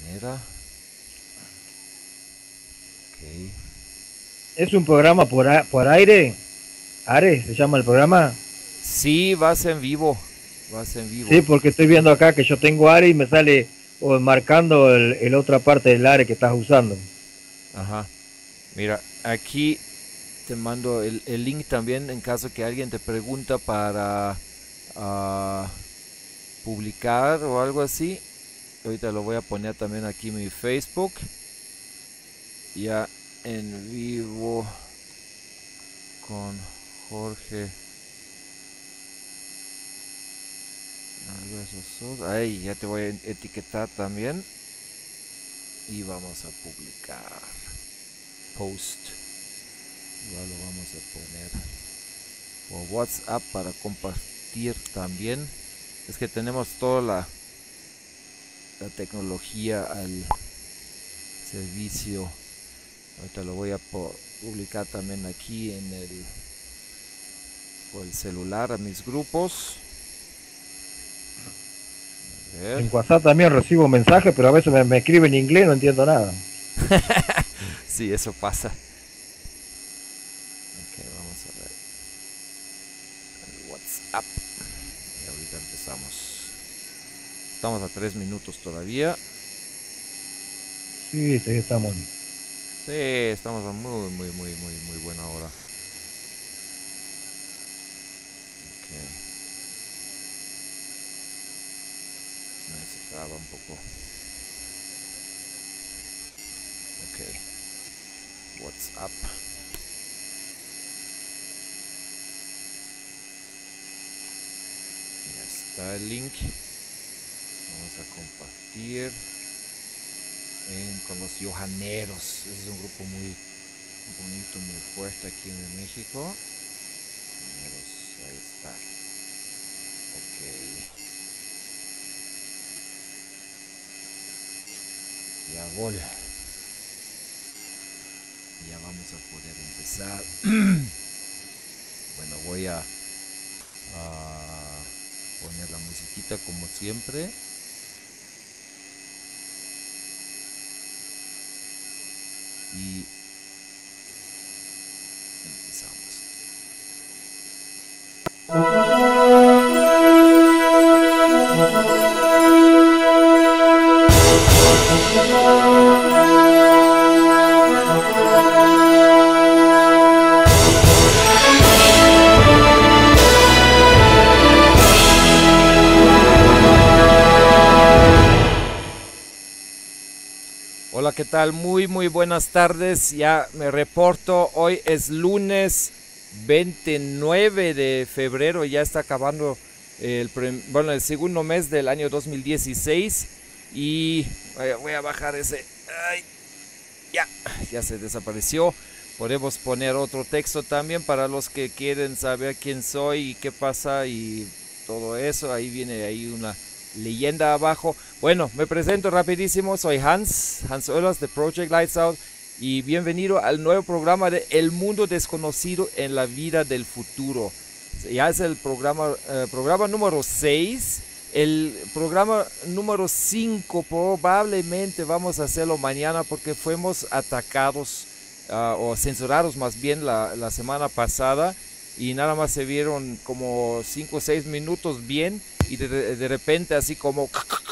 manera. Ok. ¿Es un programa por aire? ¿Are se llama el programa? Sí, vas en vivo. Vas en Sí, vivo. porque estoy viendo acá que yo tengo Are y me sale marcando el otra parte del Are que estás usando. Ajá. Mira, aquí te mando el link también en caso que alguien te pregunta para ah, publicar o algo así. Ahorita lo voy a poner también aquí en mi Facebook. Ya en vivo con Jorge. Ahí ya te voy a etiquetar también. Y vamos a publicar. Post. Igual lo vamos a poner por WhatsApp para compartir también. Es que tenemos toda la tecnología al servicio. Ahorita lo voy a publicar también aquí en por el celular a mis grupos. A ver. En WhatsApp también recibo mensajes, pero a veces me escribe en inglés, no entiendo nada. Sí, eso pasa. Ok, vamos a ver. El WhatsApp. Y ahorita empezamos. Estamos a 3 minutos todavía. Sí, sí, estamos. Sí, estamos a muy buena hora. Ok. Ahí se traba un poco. Ok. WhatsApp. Ya está el link. Vamos a compartir con los Johaneros. Ese es un grupo muy bonito, muy fuerte aquí en México. Johaneros, ahí está. Ok. Ya voy. Ya vamos a poder empezar. Bueno, voy a poner la musiquita como siempre. Y empezamos. Hola, ¿qué tal? Muy buenas tardes. Ya me reporto. Hoy es lunes 29 de febrero. Ya está acabando el segundo mes del año 2016. Y voy a bajar ese. Ay, ya se desapareció. Podemos poner otro texto también para los que quieren saber quién soy y qué pasa y todo eso. Ahí viene una leyenda abajo. Bueno, me presento rapidísimo. Soy Hans Oehlers de Project Lights Out y bienvenido al nuevo programa de El Mundo Desconocido en la Vida del Futuro. Ya es el programa número 6. El programa número 5 probablemente vamos a hacerlo mañana porque fuimos atacados o censurados más bien la semana pasada y nada más se vieron como 5 o 6 minutos bien y de repente así como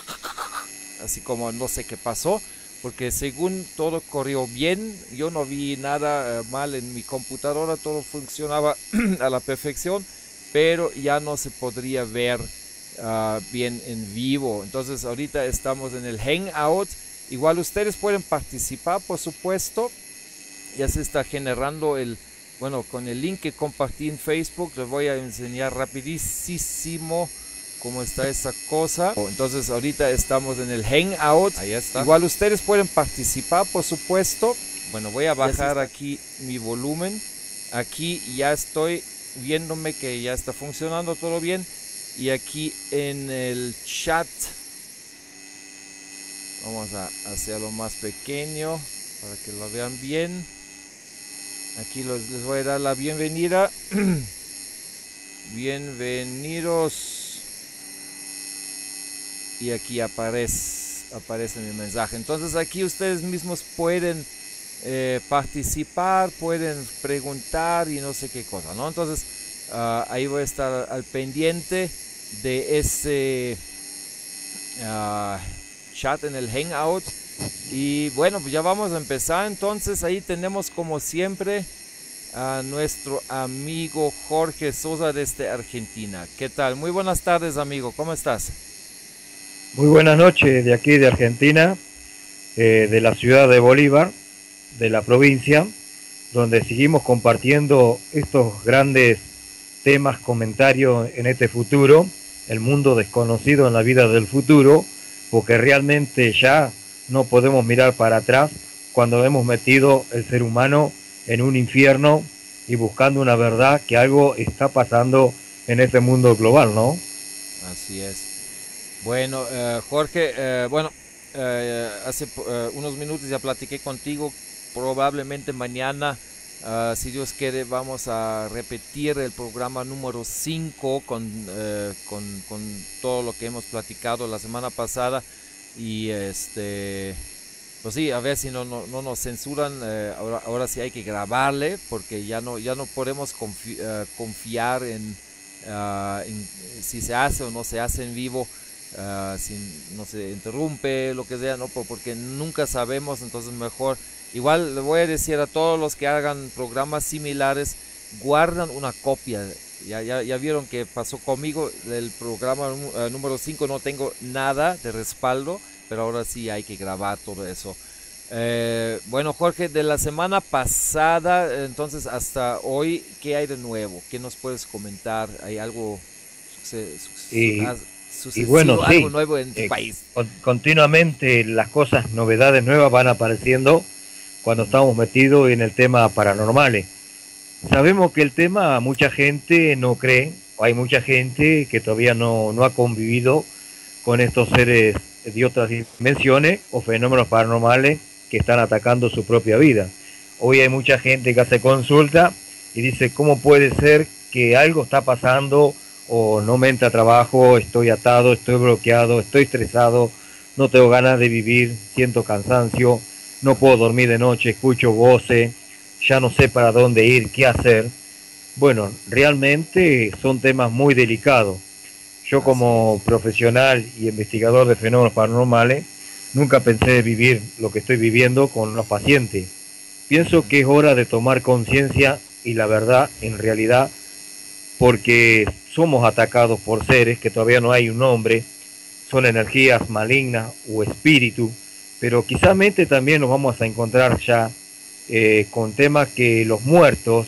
no sé qué pasó porque según todo corrió bien, yo no vi nada mal en mi computadora, todo funcionaba a la perfección, pero ya no se podría ver bien en vivo. Entonces ahorita estamos en el Hangout. Igual ustedes pueden participar, por supuesto. Ya se está generando con el link que compartí en Facebook. Les voy a enseñar rapidísimo cómo está esa cosa. Entonces ahorita estamos en el Hangout. Ahí está. Igual ustedes pueden participar, por supuesto. Bueno, voy a bajar aquí mi volumen. Aquí ya estoy viéndome que ya está funcionando todo bien. Y aquí en el chat vamos a hacerlo más pequeño para que lo vean bien. Aquí les voy a dar la bienvenida. Bienvenidos. Y aquí aparece. aparece mi mensaje. Entonces aquí ustedes mismos pueden participar, pueden preguntar y no sé qué cosa, ¿no? Entonces ahí voy a estar al pendiente de ese chat en el Hangout. Y bueno, pues ya vamos a empezar. Entonces ahí tenemos como siempre a nuestro amigo Jorge Sosa desde Argentina. ¿Qué tal? Muy buenas tardes, amigo. ¿Cómo estás? Muy buenas noches de aquí de Argentina, de la ciudad de Bolívar, de la provincia, donde seguimos compartiendo estos grandes temas, comentarios en este futuro, el mundo desconocido en la vida del futuro, porque realmente ya no podemos mirar para atrás cuando hemos metido el ser humano en un infierno y buscando una verdad que algo está pasando en este mundo global, ¿no? Así es. Bueno, Jorge, hace unos minutos ya platiqué contigo. Probablemente mañana, si Dios quiere, vamos a repetir el programa número 5 con todo lo que hemos platicado la semana pasada. Y pues sí, a ver si no nos censuran. Ahora sí hay que grabarle, porque ya no podemos confiar en si se hace o no se hace en vivo. Si no se interrumpe, lo que sea, ¿no? Porque nunca sabemos. Entonces mejor, igual le voy a decir a todos los que hagan programas similares, guardan una copia. Ya vieron que pasó conmigo del programa número 5, no tengo nada de respaldo, pero ahora sí hay que grabar todo eso. Bueno, Jorge, de la semana pasada, entonces hasta hoy, ¿qué hay de nuevo? ¿Qué nos puedes comentar? ¿Hay algo Y, y sucesivo, bueno, algo sí, nuevo en tu país? continuamente las cosas, novedades nuevas van apareciendo cuando estamos metidos en el tema paranormales. Sabemos que el tema mucha gente no cree, o hay mucha gente que todavía no ha convivido con estos seres de otras dimensiones o fenómenos paranormales que están atacando su propia vida. Hoy hay mucha gente que hace consulta y dice, ¿cómo puede ser que algo está pasando o no me entra trabajo, estoy atado, estoy bloqueado, estoy estresado, no tengo ganas de vivir, siento cansancio, no puedo dormir de noche, escucho voces, ya no sé para dónde ir, qué hacer? Bueno, realmente son temas muy delicados. Yo Así como es. profesional y investigador de fenómenos paranormales, nunca pensé vivir lo que estoy viviendo con los pacientes. Pienso Ujú. que es hora de tomar conciencia y la verdad, en realidad, porque somos atacados por seres que todavía no hay un nombre, son energías malignas o espíritu, pero quizás también nos vamos a encontrar ya con temas que los muertos,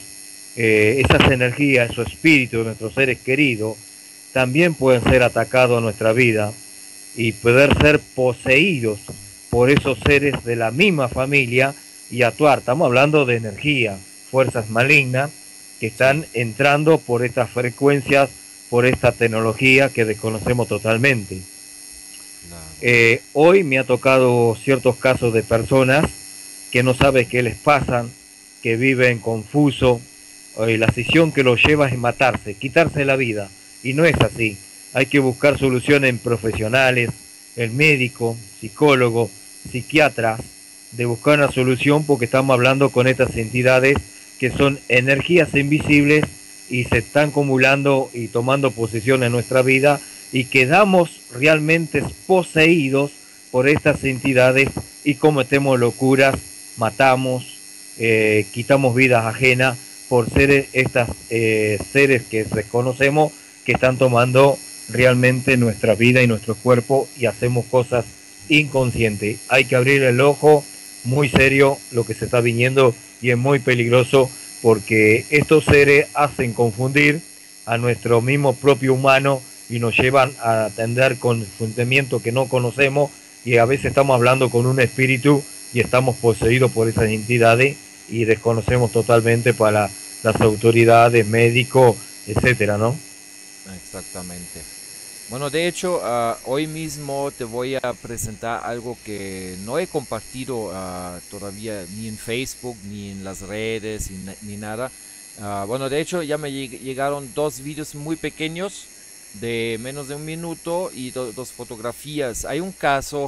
esas energías, esos espíritus de nuestros seres queridos, también pueden ser atacados en nuestra vida y poder ser poseídos por esos seres de la misma familia y actuar. Estamos hablando de energía, fuerzas malignas que Sí, están entrando por estas frecuencias, por esta tecnología que desconocemos totalmente. claro. Hoy me ha tocado ciertos casos de personas que no saben qué les pasa, que viven confuso, y la decisión que los lleva es matarse, quitarse la vida. Y no es así. Hay que buscar soluciones en profesionales, el médico, psicólogo, psiquiatras, de buscar una solución porque estamos hablando con estas entidades que son energías invisibles y se están acumulando y tomando posesión en nuestra vida y quedamos realmente poseídos por estas entidades y cometemos locuras, matamos, quitamos vidas ajenas por ser estas seres que desconocemos que están tomando realmente nuestra vida y nuestro cuerpo y hacemos cosas inconscientes. Hay que abrir el ojo muy serio lo que se está viniendo y es muy peligroso porque estos seres hacen confundir a nuestro mismo propio humano y nos llevan a atender con fundamiento que no conocemos y a veces estamos hablando con un espíritu y estamos poseídos por esas entidades y desconocemos totalmente para las autoridades, médicos, etcétera, ¿no? Exactamente. Bueno, de hecho, hoy mismo te voy a presentar algo que no he compartido todavía ni en Facebook, ni en las redes, ni nada. Bueno, de hecho, ya me llegaron dos vídeos muy pequeños de menos de un minuto y dos fotografías. Hay un caso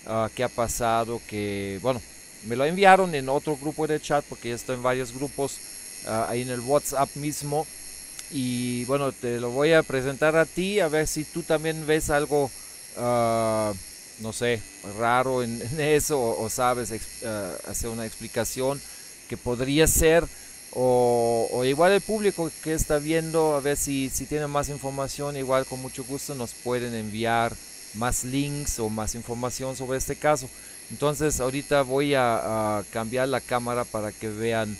qué ha pasado, que bueno, me lo enviaron en otro grupo de chat porque ya estoy en varios grupos ahí en el WhatsApp mismo. Y bueno, te lo voy a presentar a ti, a ver si tú también ves algo, no sé, raro en eso, o sabes hacer una explicación que podría ser, o igual el público que está viendo, a ver si tiene más información, igual con mucho gusto nos pueden enviar más links o más información sobre este caso. Entonces ahorita voy a cambiar la cámara para que vean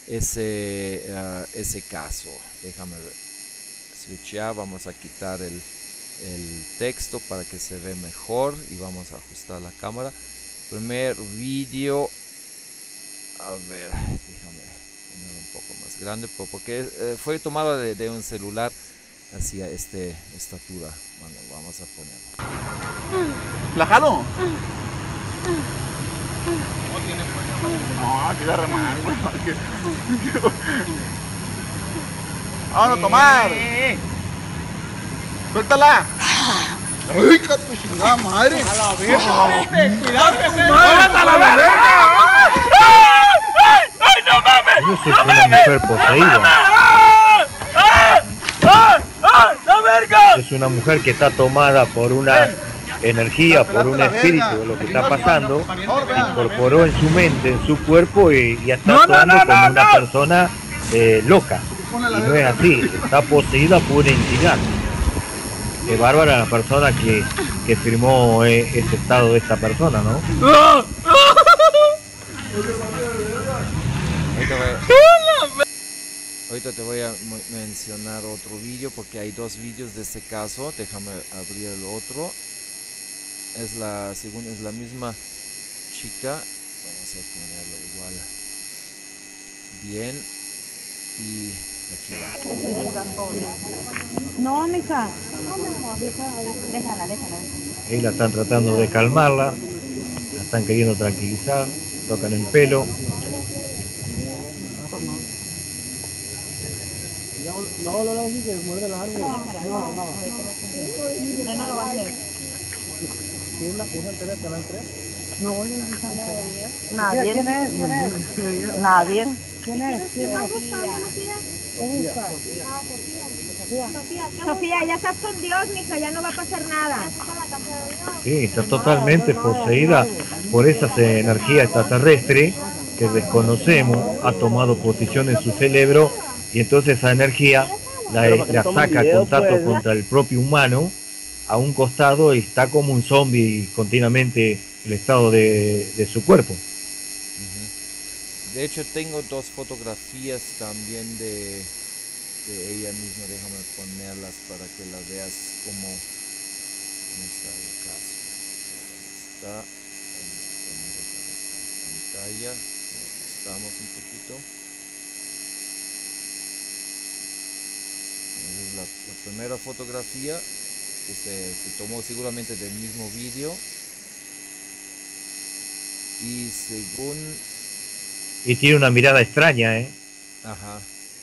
ese caso. Déjame switchar, vamos a quitar el texto para que se ve mejor y vamos a ajustar la cámara. Primer vídeo, a ver, déjame poner un poco más grande porque fue tomado de un celular hacia estatura. Bueno, vamos a ponerlo. ¿La jalo? No, que agarra mal, güey. Vamos a tomar. Suéltala. Ay, que tu chingada madre. A la verga. Cuidado que se a la verga. ¡Ay, no mames! Eso sí es una mujer poseída. ¡La verga! Es una mujer que está tomada por una energía, por un espíritu de lo que está pasando, incorporó en su mente, en su cuerpo y está actuando como una persona loca. Y no es así, está poseída por una entidad. Qué bárbara la persona que firmó ese estado de esta persona, ¿no? Ahorita te voy a mencionar otro vídeo porque hay dos vídeos de este caso. Déjame abrir el otro. Es la misma chica. Vamos a ponerlo igual. Bien. Y aquí va. No, mija. Déjala. Ahí la están tratando de calmarla, la están queriendo tranquilizar, tocan el pelo. No, que muerde la árbol. No lo va a hacer. ¿Quién la puso en tres? ¿Canal 3? No, yo no sé. Nadie. ¿Quién es? Nadie. ¿Quién es? Sofía, ya estás con Dios, mija, ya no va a pasar nada. Sí, está totalmente poseída por esas energías extraterrestres que desconocemos, ha tomado posición en su cerebro y entonces esa energía la saca a contacto contra el propio humano a un costado y está como un zombie continuamente el estado de su cuerpo. De hecho tengo dos fotografías también de ella misma, déjame ponerlas para que las veas cómo está el caso. Está en pantalla, estamos un poquito. Es la primera fotografía que se tomó seguramente del mismo vídeo. Y según... Y tiene una mirada extraña, ¿eh? Ajá.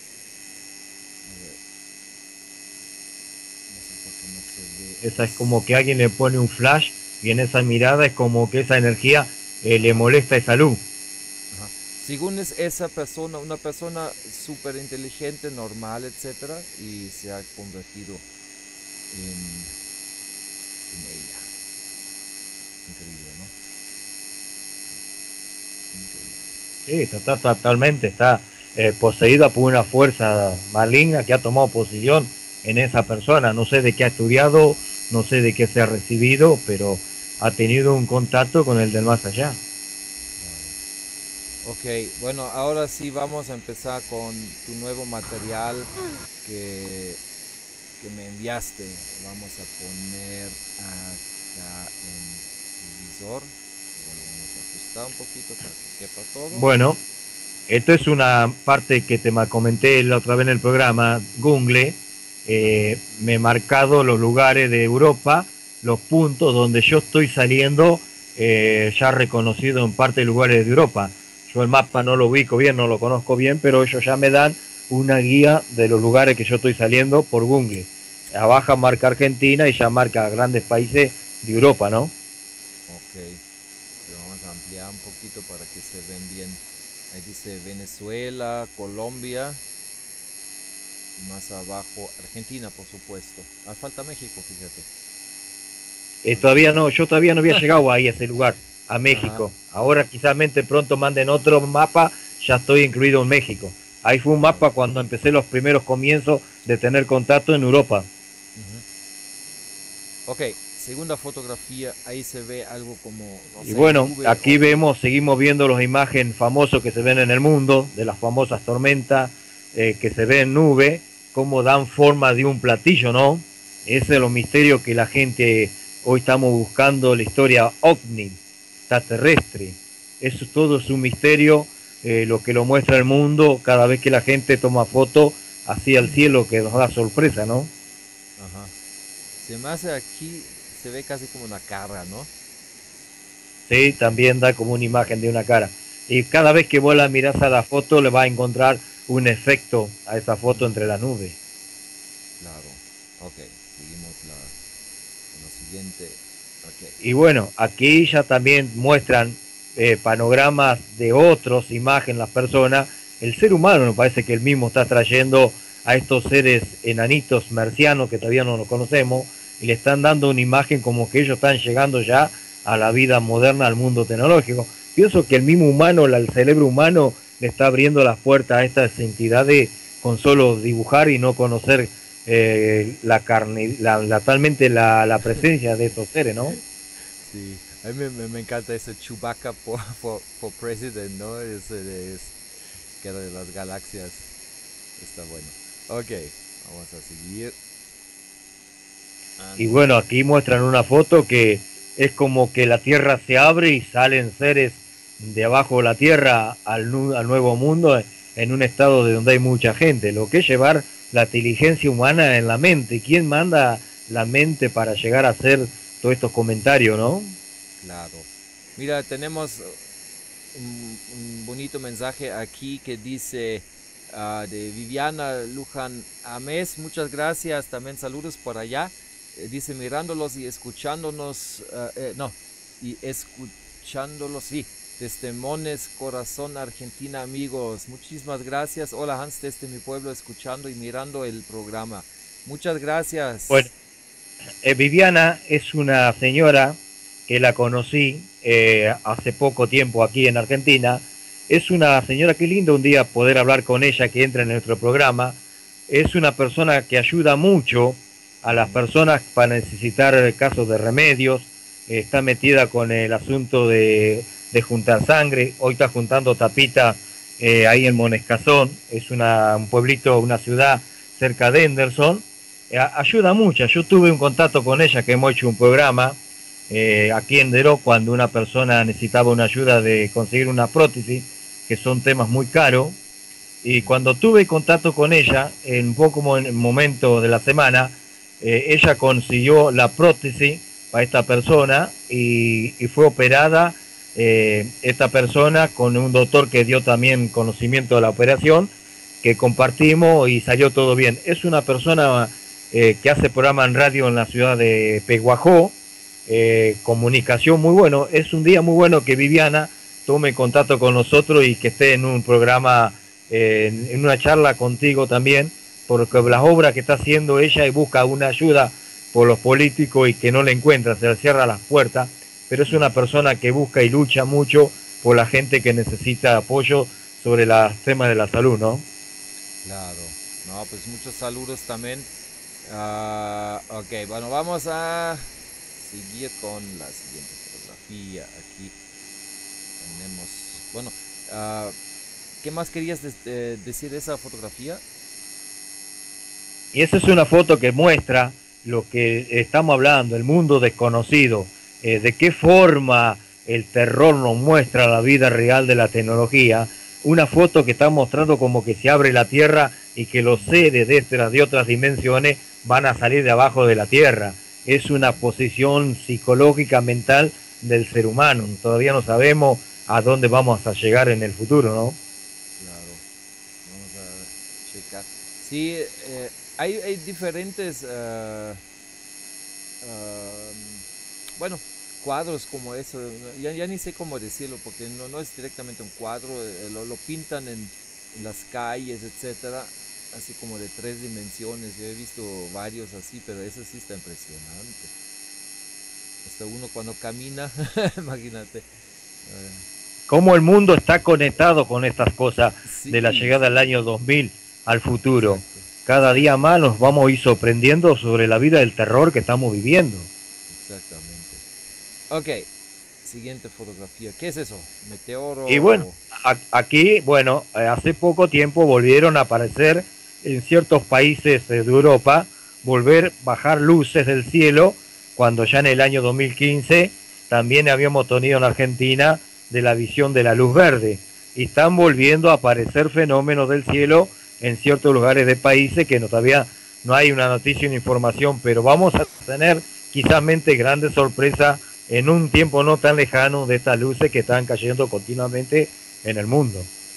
Esa es como que alguien le pone un flash y en esa mirada es como que esa energía le molesta esa luz. Ajá. Según es esa persona, una persona súper inteligente, normal, etcétera, y se ha convertido en ella. Increíble, ¿no? Sí, está totalmente, está poseída por una fuerza maligna que ha tomado posición en esa persona. No sé de qué ha estudiado, no sé de qué se ha recibido, pero ha tenido un contacto con el del más allá. Ok, bueno, ahora sí vamos a empezar con tu nuevo material que me enviaste. Vamos a poner acá en el visor. Bueno, vamos a ajustar un poquito para que quepa todo. Bueno, esto es una parte que te comenté la otra vez en el programa, Google. Me he marcado los lugares de Europa, los puntos donde yo estoy saliendo, ya reconocido en parte de lugares de Europa. Yo el mapa no lo ubico bien, no lo conozco bien, pero ellos ya me dan una guía de los lugares que yo estoy saliendo por Google. Abajo marca Argentina y ya marca grandes países de Europa, ¿no? Ok. ampliar un poquito para que se ven bien. Ahí dice Venezuela, Colombia. Y más abajo, Argentina, por supuesto. Falta México, fíjate. Todavía no, yo todavía no había llegado ahí a ese lugar, a México. Ajá. Ahora quizás pronto manden otro mapa, ya estoy incluido en México. Ahí fue un mapa cuando empecé los primeros comienzos de tener contacto en Europa. Ok, segunda fotografía, ahí se ve algo como, no Y sé, bueno, nube aquí o- seguimos viendo las imágenes famosas que se ven en el mundo, de las famosas tormentas que se ven en nube, cómo dan forma de un platillo, ¿no? Ese es lo misterio que la gente hoy estamos buscando, la historia ovni, extraterrestre. Eso todo es un misterio, lo que lo muestra el mundo cada vez que la gente toma foto hacia el cielo, que nos da sorpresa, ¿no? Ajá. Se me hace aquí, se ve casi como una cara, ¿no? Sí, también da como una imagen de una cara. Y cada vez que vos la mirás a la foto, le va a encontrar un efecto a esa foto entre las nubes. Claro. Ok, seguimos con la siguiente. Ok. Y bueno, aquí ya también muestran panoramas de otros, imágenes, las personas. El ser humano me parece que el mismo está trayendo a estos seres enanitos marcianos que todavía no los conocemos y le están dando una imagen como que ellos están llegando ya a la vida moderna, al mundo tecnológico. Pienso que el mismo humano, el cerebro humano, le está abriendo las puertas a estas entidades con solo dibujar y no conocer la carne, talmente la presencia de estos seres, ¿no? Sí, a mí me encanta ese Chewbacca por President, ¿no? Que era de las galaxias. Está bueno. Ok, vamos a seguir. Y bueno, aquí muestran una foto que es como que la Tierra se abre y salen seres de abajo de la Tierra al nuevo mundo en un estado de donde hay mucha gente. Lo que es llevar la inteligencia humana en la mente. ¿Quién manda la mente para llegar a hacer todos estos comentarios, no? Claro. Mira, tenemos un bonito mensaje aquí que dice de Viviana Luján Ames, muchas gracias, también saludos por allá. Dice mirándolos y escuchándonos, no, y escuchándolos, sí, desde Mones, Corazón, Argentina, amigos. Muchísimas gracias. Hola Hans, desde mi pueblo, escuchando y mirando el programa. Muchas Bueno, gracias. Viviana es una señora que la conocí hace poco tiempo aquí en Argentina. Es una señora que lindo un día poder hablar con ella, que entra en nuestro programa. Es una persona que ayuda mucho a las personas para necesitar casos de remedios. Está metida con el asunto de juntar sangre. Hoy está juntando tapita ahí en Monescazón. Es un pueblito, una ciudad cerca de Henderson. Ayuda mucho. Yo tuve un contacto con ella, que hemos hecho un programa aquí en Deró cuando una persona necesitaba una ayuda de conseguir una prótesis, que son temas muy caros. Y cuando tuve contacto con ella, en un poco en el momento de la semana, ella consiguió la prótesis para esta persona y fue operada esta persona con un doctor que dio también conocimiento de la operación, que compartimos y salió todo bien. Es una persona que hace programa en radio en la ciudad de Peguajó, comunicación muy bueno. Es un día muy bueno que Viviana tome contacto con nosotros y que esté en un programa, en una charla contigo también, porque las obras que está haciendo ella y busca una ayuda por los políticos y que no le encuentra, se le cierra las puertas, pero es una persona que busca y lucha mucho por la gente que necesita apoyo sobre los temas de la salud, ¿no? Claro. No, pues muchos saludos también. Ok, bueno, vamos a seguir con la siguiente fotografía. Aquí tenemos, bueno, ¿qué más querías decir de esa fotografía? Y esa es una foto que muestra lo que estamos hablando, el mundo desconocido, de qué forma el terror nos muestra la vida real de la tecnología. Una foto que está mostrando como que se abre la tierra y que los seres de otras dimensiones van a salir de abajo de la tierra. Es una posición psicológica, mental del ser humano. Todavía no sabemos a dónde vamos a llegar en el futuro, ¿no? Claro, vamos a checar. Sí, hay diferentes, bueno, cuadros como eso, ya ni sé cómo decirlo, porque no es directamente un cuadro, lo pintan en las calles, etcétera, así como de 3 dimensiones. Yo he visto varios así, pero ese sí está impresionante. Hasta uno cuando camina, imagínate. Cómo el mundo está conectado con estas cosas Sí, de la llegada del año 2000 al futuro. exacto, Cada día más nos vamos a ir sorprendiendo sobre la vida del terror que estamos viviendo. exactamente. Ok, siguiente fotografía. ¿Qué es eso? ¿Meteoro? Y bueno, aquí, bueno, hace poco tiempo volvieron a aparecer en ciertos países de Europa, volver a bajar luces del cielo, cuando ya en el año 2015 también habíamos tenido en Argentina de la visión de la luz verde. Y están volviendo a aparecer fenómenos del cielo en ciertos lugares de países que todavía no hay una noticia ni información, pero vamos a tener quizás grandes sorpresas en un tiempo no tan lejano de estas luces que están cayendo continuamente en el mundo.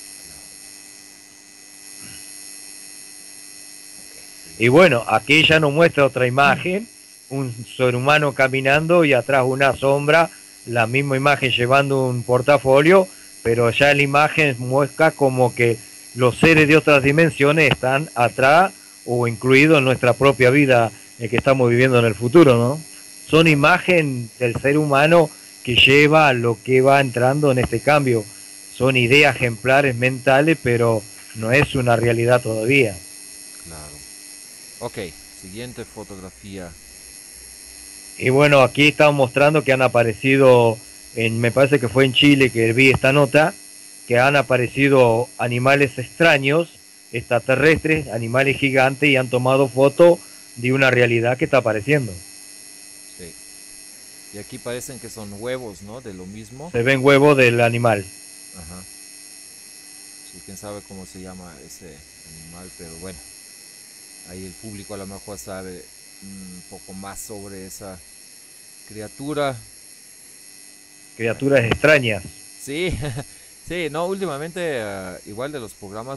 Y bueno, aquí ya nos muestra otra imagen, un ser humano caminando y atrás una sombra, la misma imagen llevando un portafolio, pero ya la imagen muestra como que los seres de otras dimensiones están atrás o incluidos en nuestra propia vida que estamos viviendo en el futuro, ¿no? Son imagen del ser humano que lleva a lo que va entrando en este cambio. Son ideas ejemplares mentales, pero no es una realidad todavía. Claro. Ok, siguiente fotografía. Y bueno, aquí estamos mostrando que han aparecido, me parece que fue en Chile que vi esta nota, que han aparecido animales extraños, extraterrestres, animales gigantes, y han tomado fotos de una realidad que está apareciendo. Sí. Y aquí parecen que son huevos, ¿no? De lo mismo. Se ven huevos del animal. Ajá. Sí, quién sabe cómo se llama ese animal, pero bueno. Ahí el público a lo mejor sabe un poco más sobre esa criatura. Criaturas extrañas. Sí, sí, no, últimamente igual de los programas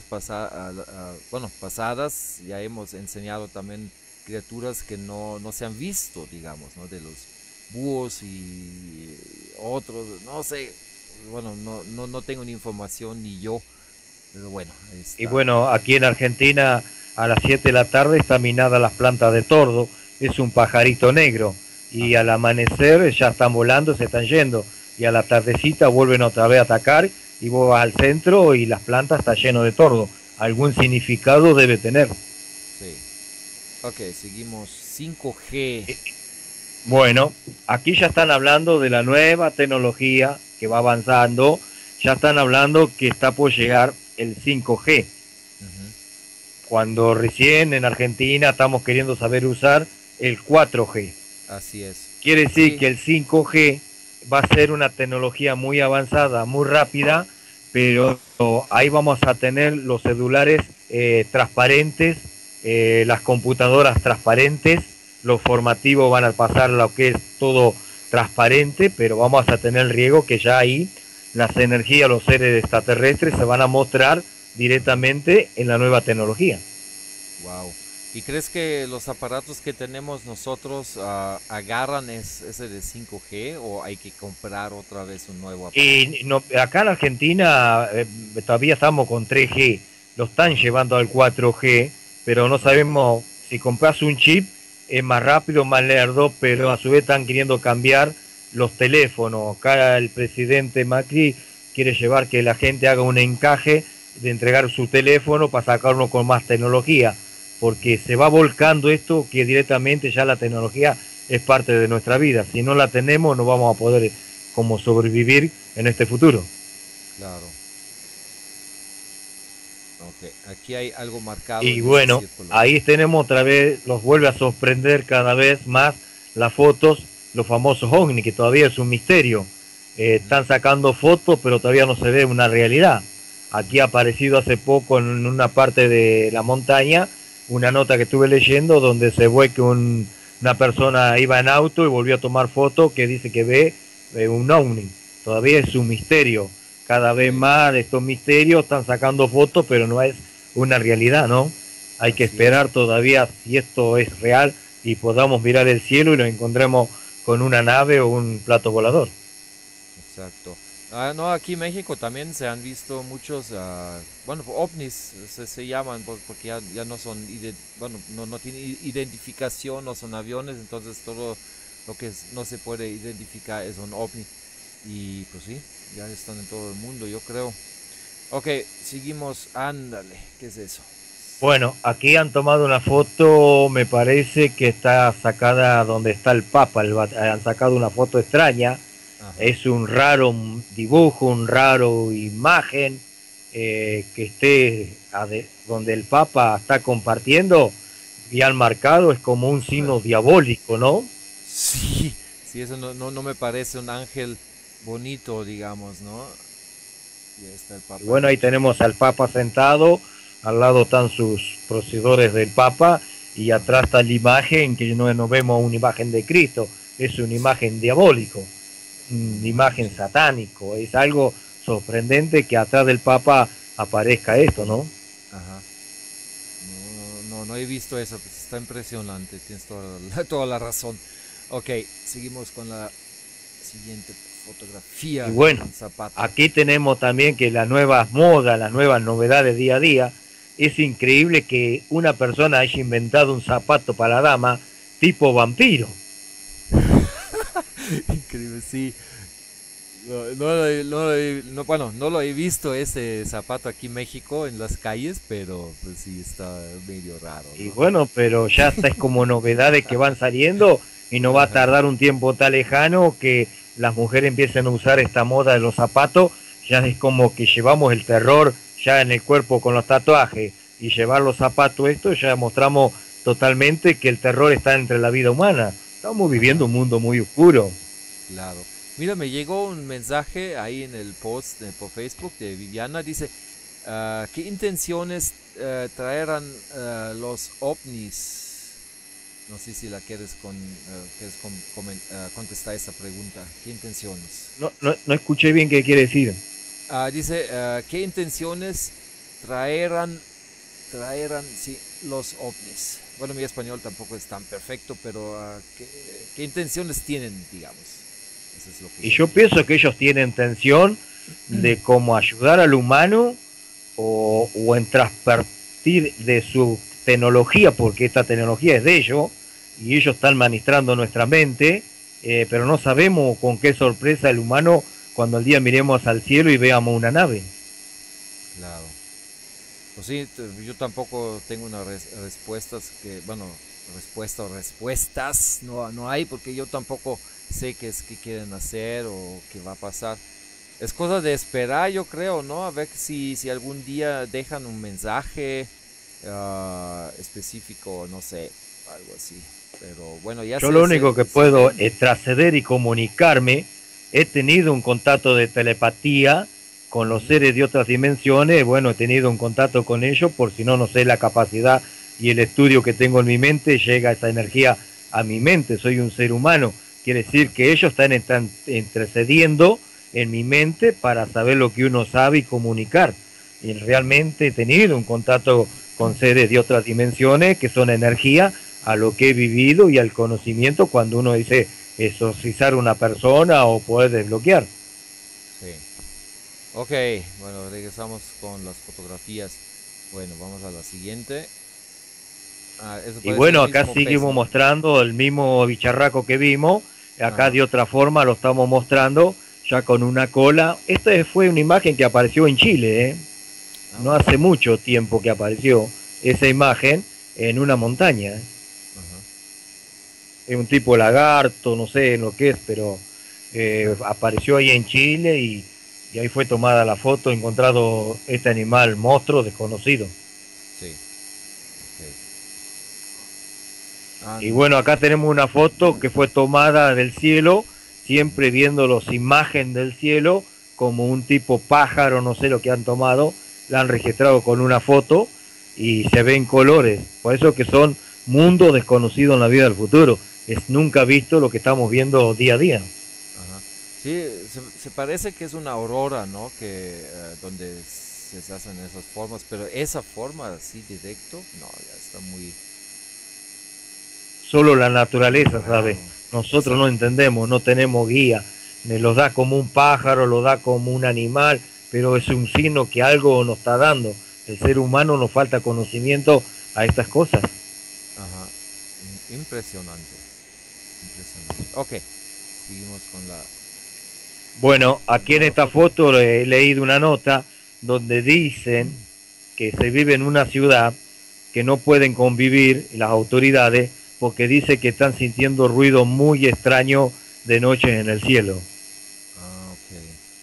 pasadas ya hemos enseñado también criaturas que no se han visto, digamos, ¿no? De los búhos y otros, no sé, bueno, no tengo ni información ni yo, pero bueno. Ahí está. Y bueno, aquí en Argentina a las 7 de la tarde está minada las plantas de tordo, es un pajarito negro, y al amanecer ya están volando, se están yendo, y a la tardecita vuelven otra vez a atacar, y vos vas al centro y las plantas están llenas de tordo. Algún significado debe tener. Sí. Ok, seguimos 5G. Bueno, aquí ya están hablando de la nueva tecnología que va avanzando, ya están hablando que está por llegar el 5G. Cuando recién en Argentina estamos queriendo saber usar el 4G. Así es. Quiere decir Sí. que el 5G va a ser una tecnología muy avanzada, muy rápida, pero ahí vamos a tener los celulares transparentes, las computadoras transparentes, los formativos van a pasar lo que es todo transparente, pero vamos a tener el riesgo que ya ahí las energías, los seres extraterrestres se van a mostrar directamente en la nueva tecnología. Wow. ¿Y crees que los aparatos que tenemos nosotros agarran ese de 5G o hay que comprar otra vez un nuevo aparato? Y no, acá en Argentina todavía estamos con 3G, lo están llevando al 4G, pero no sabemos si compras un chip es más rápido, más lerdo, pero a su vez están queriendo cambiar los teléfonos. Acá el presidente Macri quiere llevar que la gente haga un encaje de entregar su teléfono para sacar uno con más tecnología, porque se va volcando esto que directamente ya la tecnología es parte de nuestra vida. Si no la tenemos no vamos a poder como sobrevivir en este futuro. Claro. Ok, aquí hay algo marcado. Y en bueno, ese círculo. ahí tenemos otra vez, los vuelve a sorprender cada vez más las fotos, los famosos ovnis, que todavía es un misterio. Están sacando fotos, pero todavía no se ve una realidad. Aquí ha aparecido hace poco en una parte de la montaña una nota que estuve leyendo donde se ve que una persona iba en auto y volvió a tomar fotos que dice que ve un ovni. Todavía es un misterio. Cada vez más de estos misterios están sacando fotos, pero no es una realidad, ¿no? Hay que esperar todavía si esto es real y podamos mirar el cielo y lo encontremos con una nave o un plato volador. Exacto. No, aquí en México también se han visto muchos, bueno, ovnis se llaman porque ya no son, bueno, no tienen identificación, no son aviones, entonces todo lo que no se puede identificar es un ovni. Y pues sí, ya están en todo el mundo, yo creo. Ok, seguimos, ándale, ¿qué es eso? Bueno, aquí han tomado una foto, me parece que está sacada donde está el Papa, han sacado una foto extraña. Ajá. Es un raro dibujo, un raro imagen que esté donde el Papa está compartiendo, bien marcado, es como un signo diabólico, ¿no? Sí, sí, eso no me parece un ángel bonito, digamos, ¿no? Y ahí está el Papa. Y bueno, ahí tenemos al Papa sentado, al lado están sus procedores del Papa y atrás está la imagen, que no vemos una imagen de Cristo, es una imagen diabólico, una imagen satánico. Es algo sorprendente que atrás del Papa aparezca esto, ¿no? Ajá. No he visto eso, pues está impresionante, tienes toda la razón. Ok, seguimos con la siguiente fotografía. Y bueno, aquí tenemos también que las nuevas modas, las nuevas novedades día a día. Es increíble que una persona haya inventado un zapato para la dama tipo vampiro. Increíble, sí. Bueno, no lo he visto ese zapato aquí en México en las calles, pero pues sí está medio raro, ¿no? Y bueno, pero ya está, es como novedades que van saliendo y no va a tardar un tiempo tan lejano que las mujeres empiecen a usar esta moda de los zapatos. Ya es como que llevamos el terror ya en el cuerpo con los tatuajes y llevar los zapatos, esto ya mostramos totalmente que el terror está entre la vida humana. Estamos viviendo un mundo muy oscuro. Claro. Mira, me llegó un mensaje ahí en el post por Facebook de Viviana. Dice, ¿qué intenciones traerán los ovnis? No sé si la quieres contestar esa pregunta. ¿Qué intenciones? No escuché bien qué quiere decir. Dice, ¿qué intenciones traerán sí, los ovnis? Bueno, mi español tampoco es tan perfecto, pero ¿qué intenciones tienen, digamos? Eso es lo que yo pienso que ellos tienen intención de cómo ayudar al humano o en transpartir de su tecnología, porque esta tecnología es de ellos y ellos están administrando nuestra mente, pero no sabemos con qué sorpresa el humano cuando al día miremos al cielo y veamos una nave. Claro. Pues sí, yo tampoco tengo unas respuestas que, bueno, respuestas no hay, porque yo tampoco sé qué quieren hacer o qué va a pasar. Es cosa de esperar, yo creo, ¿no? A ver si algún día dejan un mensaje específico, no sé, algo así. Pero bueno, ya yo lo único que puedo es trascender y comunicarme. He tenido un contacto de telepatía con los seres de otras dimensiones. Bueno, he tenido un contacto con ellos, por si no sé la capacidad y el estudio que tengo en mi mente, llega esa energía a mi mente. Soy un ser humano. Quiere decir que ellos están intercediendo en mi mente para saber lo que uno sabe y comunicar. Y realmente he tenido un contacto con seres de otras dimensiones que son energía a lo que he vivido y al conocimiento cuando uno dice exorcizar una persona o poder desbloquear. Sí. Ok, bueno, regresamos con las fotografías. Bueno, vamos a la siguiente. Y bueno, acá seguimos mostrando el mismo bicharraco que vimos. Acá de otra forma lo estamos mostrando ya con una cola. Esta fue una imagen que apareció en Chile, ¿eh? No hace mucho tiempo que apareció esa imagen en una montaña. Es un tipo de lagarto, no sé lo que es, pero apareció ahí en Chile y ahí fue tomada la foto, encontrado este animal monstruo desconocido. Sí. Y bueno, acá tenemos una foto que fue tomada del cielo, siempre viendo las imágenes del cielo, como un tipo pájaro, no sé lo que han tomado, la han registrado con una foto y se ven colores. Por eso que son mundos desconocidos en la vida del futuro. Es nunca visto lo que estamos viendo día a día. Ajá. Sí, se parece que es una aurora, ¿no? Que donde se hacen esas formas, pero esa forma así directo, no, ya está muy... Solo la naturaleza sabe. Nosotros no entendemos, no tenemos guía. Los da como un pájaro, lo da como un animal, pero es un signo que algo nos está dando. El ser humano nos falta conocimiento a estas cosas. Ajá. Impresionante. Impresionante. Ok, seguimos con la... Bueno, aquí en esta foto he leído una nota donde dicen que se vive en una ciudad que no pueden convivir las autoridades porque dice que están sintiendo ruido muy extraño de noche en el cielo. Ah, ok.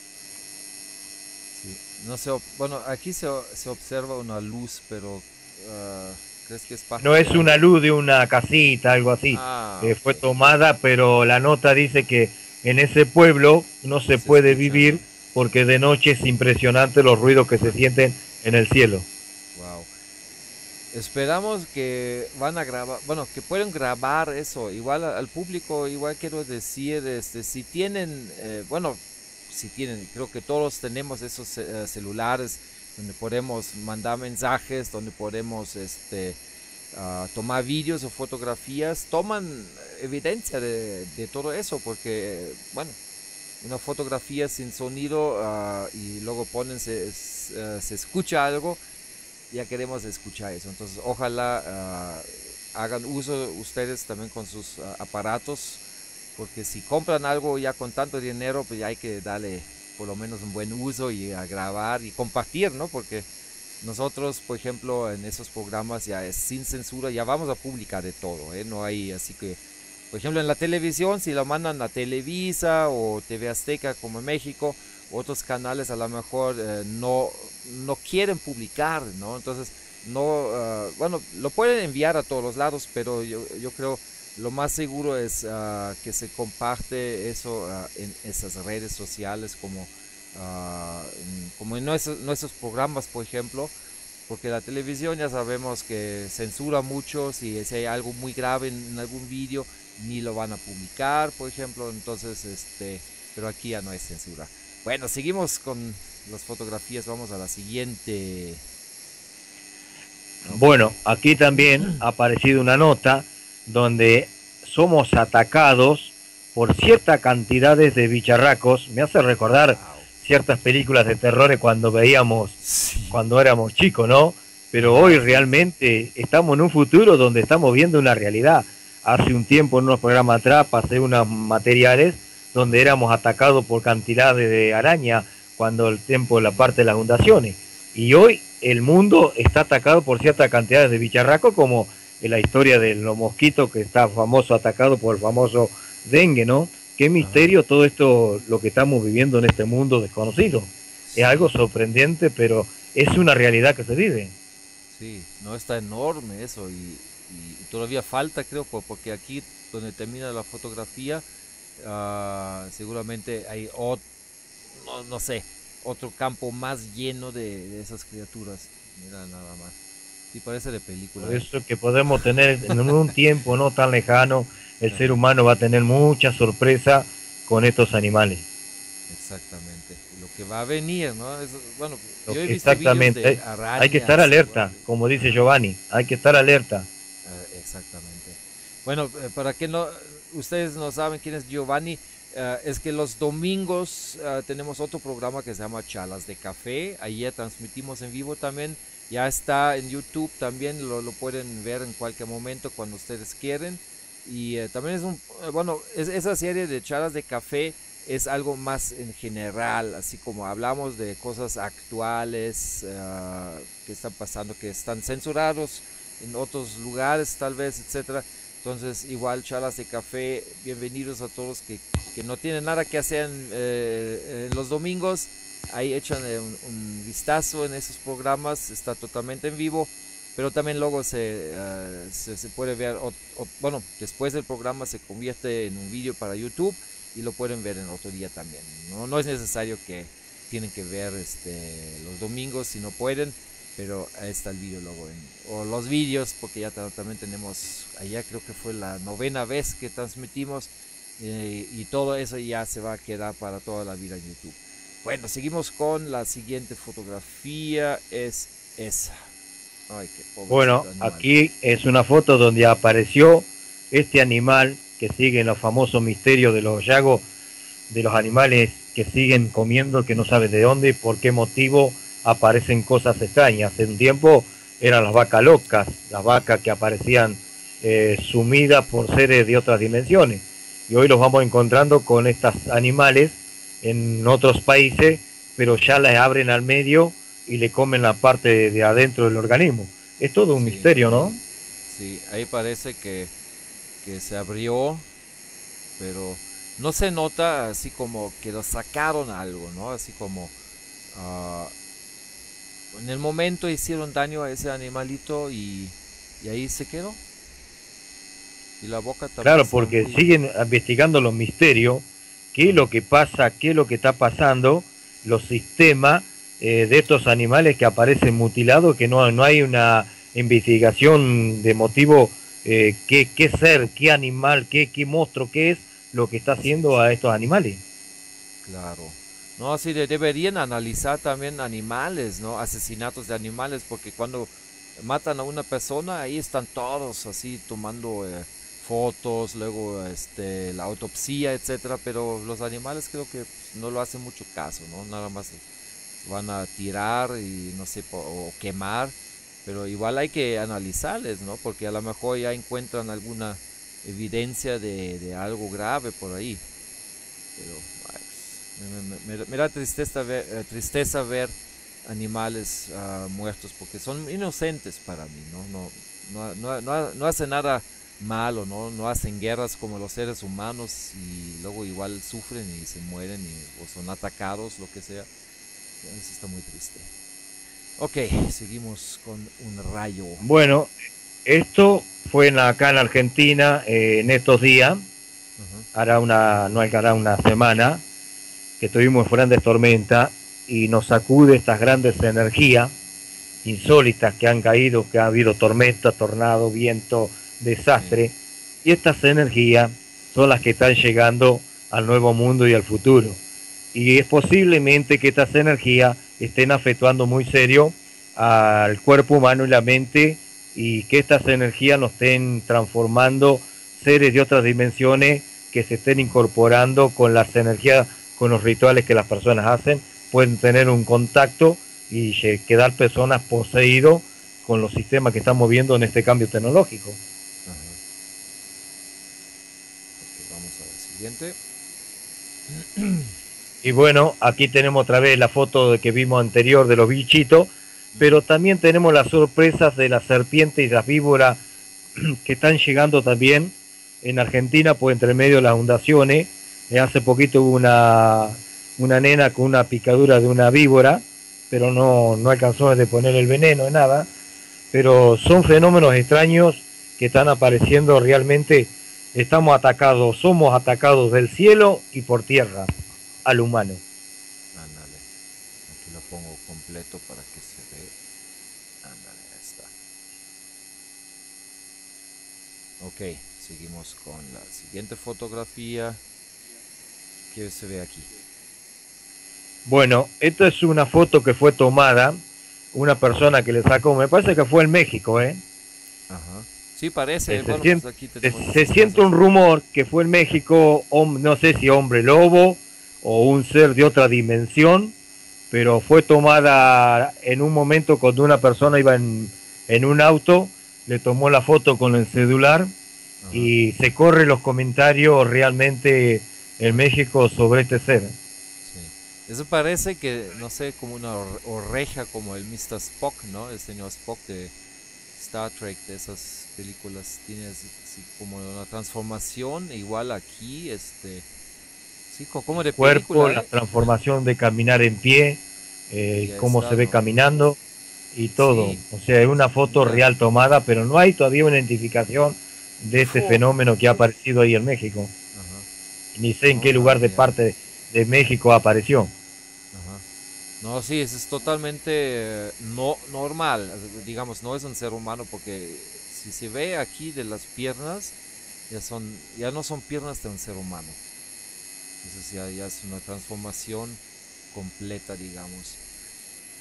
Sí. No sé, bueno, aquí se observa una luz, pero ¿crees que es parte No es de una algo? luz de una casita, algo así. Ah, Fue ok. tomada, pero la nota dice que en ese pueblo no se Se puede escucha, vivir ¿no? porque de noche es impresionante los ruidos que se sienten en el cielo. Wow. Esperamos que van a grabar, bueno, que pueden grabar eso. Igual al público, igual quiero decir, si tienen, bueno, si tienen, creo que todos tenemos esos celulares donde podemos mandar mensajes, donde podemos, tomar vídeos o fotografías, toman evidencia de todo eso, porque, bueno, una fotografía sin sonido y luego ponen, se escucha algo, ya queremos escuchar eso. Entonces, ojalá hagan uso ustedes también con sus aparatos, porque si compran algo ya con tanto dinero, pues ya hay que darle por lo menos un buen uso y a grabar y compartir, ¿no? Porque nosotros, por ejemplo, en esos programas ya es sin censura, ya vamos a publicar de todo, ¿eh? No hay, así que, por ejemplo, en la televisión, si lo mandan a Televisa o TV Azteca como en México, otros canales a lo mejor no quieren publicar, ¿no? Entonces, no, bueno, lo pueden enviar a todos los lados, pero yo creo lo más seguro es que se comparte eso en esas redes sociales como en nuestros programas, por ejemplo, porque la televisión ya sabemos que censura mucho, si hay algo muy grave en algún vídeo, ni lo van a publicar, por ejemplo, entonces, pero aquí ya no hay censura. Bueno, seguimos con las fotografías, vamos a la siguiente. Ok. Bueno, aquí también ha aparecido una nota donde somos atacados por ciertas cantidades de bicharracos. Me hace recordar Wow. ciertas películas de terror cuando veíamos Sí. cuando éramos chicos, ¿no? Pero Ajá, hoy sí, sí. realmente estamos en un futuro donde estamos viendo una realidad. Hace un tiempo en unos programas atrás pasé unos materiales donde éramos atacados por cantidades de araña cuando el tiempo, la parte de las inundaciones. Y hoy el mundo está atacado por ciertas cantidades de bicharracos, como en la historia de los mosquitos, que está famoso, atacado por el famoso dengue, ¿no? Qué Ajá, misterio todo esto, lo que estamos viviendo en este mundo desconocido. Es algo sí. sorprendente, pero es una realidad que se vive. Sí, no está enorme eso y todavía falta, creo, porque aquí donde termina la fotografía, seguramente hay no sé, otro campo más lleno de esas criaturas. Mira nada más. Sí, parece de película, Por ¿eh? eso que podemos tener en un tiempo no tan lejano, el ser Ajá, humano va a tener mucha sorpresa con estos animales. exactamente. Lo que va a venir, ¿no? Bueno, Lo yo he que visto vídeos de exactamente, hay que estar arañas igual. alerta, como dice Giovanni, hay que estar alerta. Exactamente. Bueno, para que no, ustedes no saben quién es Giovanni, es que los domingos tenemos otro programa que se llama Chalas de Café. Ayer transmitimos en vivo también. Ya está en YouTube también, lo pueden ver en cualquier momento cuando ustedes quieren. Y también es bueno, esa serie de Chalas de Café es algo más en general, así como hablamos de cosas actuales que están pasando, que están censurados en otros lugares tal vez, etcétera. Entonces, igual charlas de café, bienvenidos a todos que no tienen nada que hacer en los domingos. Ahí echan un vistazo en esos programas, está totalmente en vivo, pero también luego se puede ver, bueno, después del programa se convierte en un vídeo para YouTube y lo pueden ver en otro día también. No es necesario que tienen que ver los domingos si no pueden, pero ahí está el vídeo luego o los vídeos, porque ya también tenemos, allá creo que fue la 9ª vez que transmitimos y todo eso ya se va a quedar para toda la vida en YouTube. Bueno, seguimos con la siguiente fotografía, es esa. Ay, qué Bueno, pobrecito animal. aquí es una foto donde apareció este animal que siguen los famosos misterios de los yagos, de los animales que siguen comiendo, que no sabes de dónde, por qué motivo aparecen cosas extrañas. Hace un tiempo eran las vacas locas, las vacas que aparecían sumidas por seres de otras dimensiones. Y hoy los vamos encontrando con estos animales en otros países, pero ya las abren al medio y le comen la parte de adentro del organismo. Es todo un misterio, ¿no? Sí, ahí parece que se abrió, pero no se nota así como que lo sacaron algo, ¿no? Así como en el momento hicieron daño a ese animalito y ahí se quedó. Y la boca también. Claro, porque siguen investigando los misterios, qué es lo que pasa, qué es lo que está pasando, los sistemas de estos animales que aparecen mutilados, que no hay una investigación de motivo, qué ser, qué animal, qué monstruo, qué es lo que está haciendo a estos animales. Claro. No, así deberían analizar también animales, ¿no? Asesinatos de animales, porque cuando matan a una persona, ahí están todos así tomando fotos, luego la autopsia, etcétera, pero los animales creo que no lo hacen mucho caso, ¿no? Nada más van a tirar y no sé, o quemar, pero igual hay que analizarles, ¿no? Porque a lo mejor ya encuentran alguna evidencia de algo grave por ahí. Pero me da tristeza ver animales muertos porque son inocentes para mí, no hacen nada malo, no hacen guerras como los seres humanos y luego igual sufren y se mueren o son atacados, lo que sea. Eso está muy triste. Ok, seguimos con un rayo. Bueno, esto fue acá en Argentina en estos días. No hará una semana que tuvimos grandes tormentas y nos sacude estas grandes energías insólitas que han caído, que ha habido tormentas, tornado, viento, desastre, y estas energías son las que están llegando al nuevo mundo y al futuro. Y es posiblemente que estas energías estén afectuando muy serio al cuerpo humano y la mente, y que estas energías nos estén transformando seres de otras dimensiones que se estén incorporando con las energías, con los rituales que las personas hacen, pueden tener un contacto y quedar personas poseídos con los sistemas que estamos viendo en este cambio tecnológico. Ajá. Okay, vamos a ver siguiente. Y bueno, aquí tenemos otra vez la foto que vimos anterior de los bichitos, pero también tenemos las sorpresas de las serpientes y las víboras que están llegando también en Argentina por entre medio de las inundaciones. Hace poquito hubo una nena con una picadura de una víbora, pero no alcanzó a poner el veneno, nada. Pero son fenómenos extraños que están apareciendo realmente. Estamos atacados, somos atacados del cielo y por tierra al humano. Ándale, aquí lo pongo completo para que se vea. Ándale, ahí está. Ok, seguimos con la siguiente fotografía. ¿Qué se ve aquí? Bueno, esta es una foto que fue tomada, una persona que le sacó, me parece que fue en México, Ajá. Sí, parece. Bueno, se siente un rumor que fue en México, no sé si hombre lobo o un ser de otra dimensión, pero fue tomada en un momento cuando una persona iba en un auto, le tomó la foto con el celular. Ajá. Y se corren los comentarios realmente en México sobre este ser. Sí. Eso parece que, no sé, como una oreja como el Mr. Spock, ¿no? El señor Spock de Star Trek, de esas películas, tiene así como una transformación, igual aquí, sí, como de cuerpo, película, la transformación de caminar en pie, cómo se ve caminando y todo. Sí. O sea, es una foto real tomada, pero no hay todavía una identificación de este fenómeno que ha aparecido ahí en México. Ajá. Ni sé en qué lugar de parte de México apareció. Ajá. No, sí, es totalmente no normal, digamos, no es un ser humano, porque si se ve aquí de las piernas, ya no son piernas de un ser humano. Entonces ya es una transformación completa, digamos.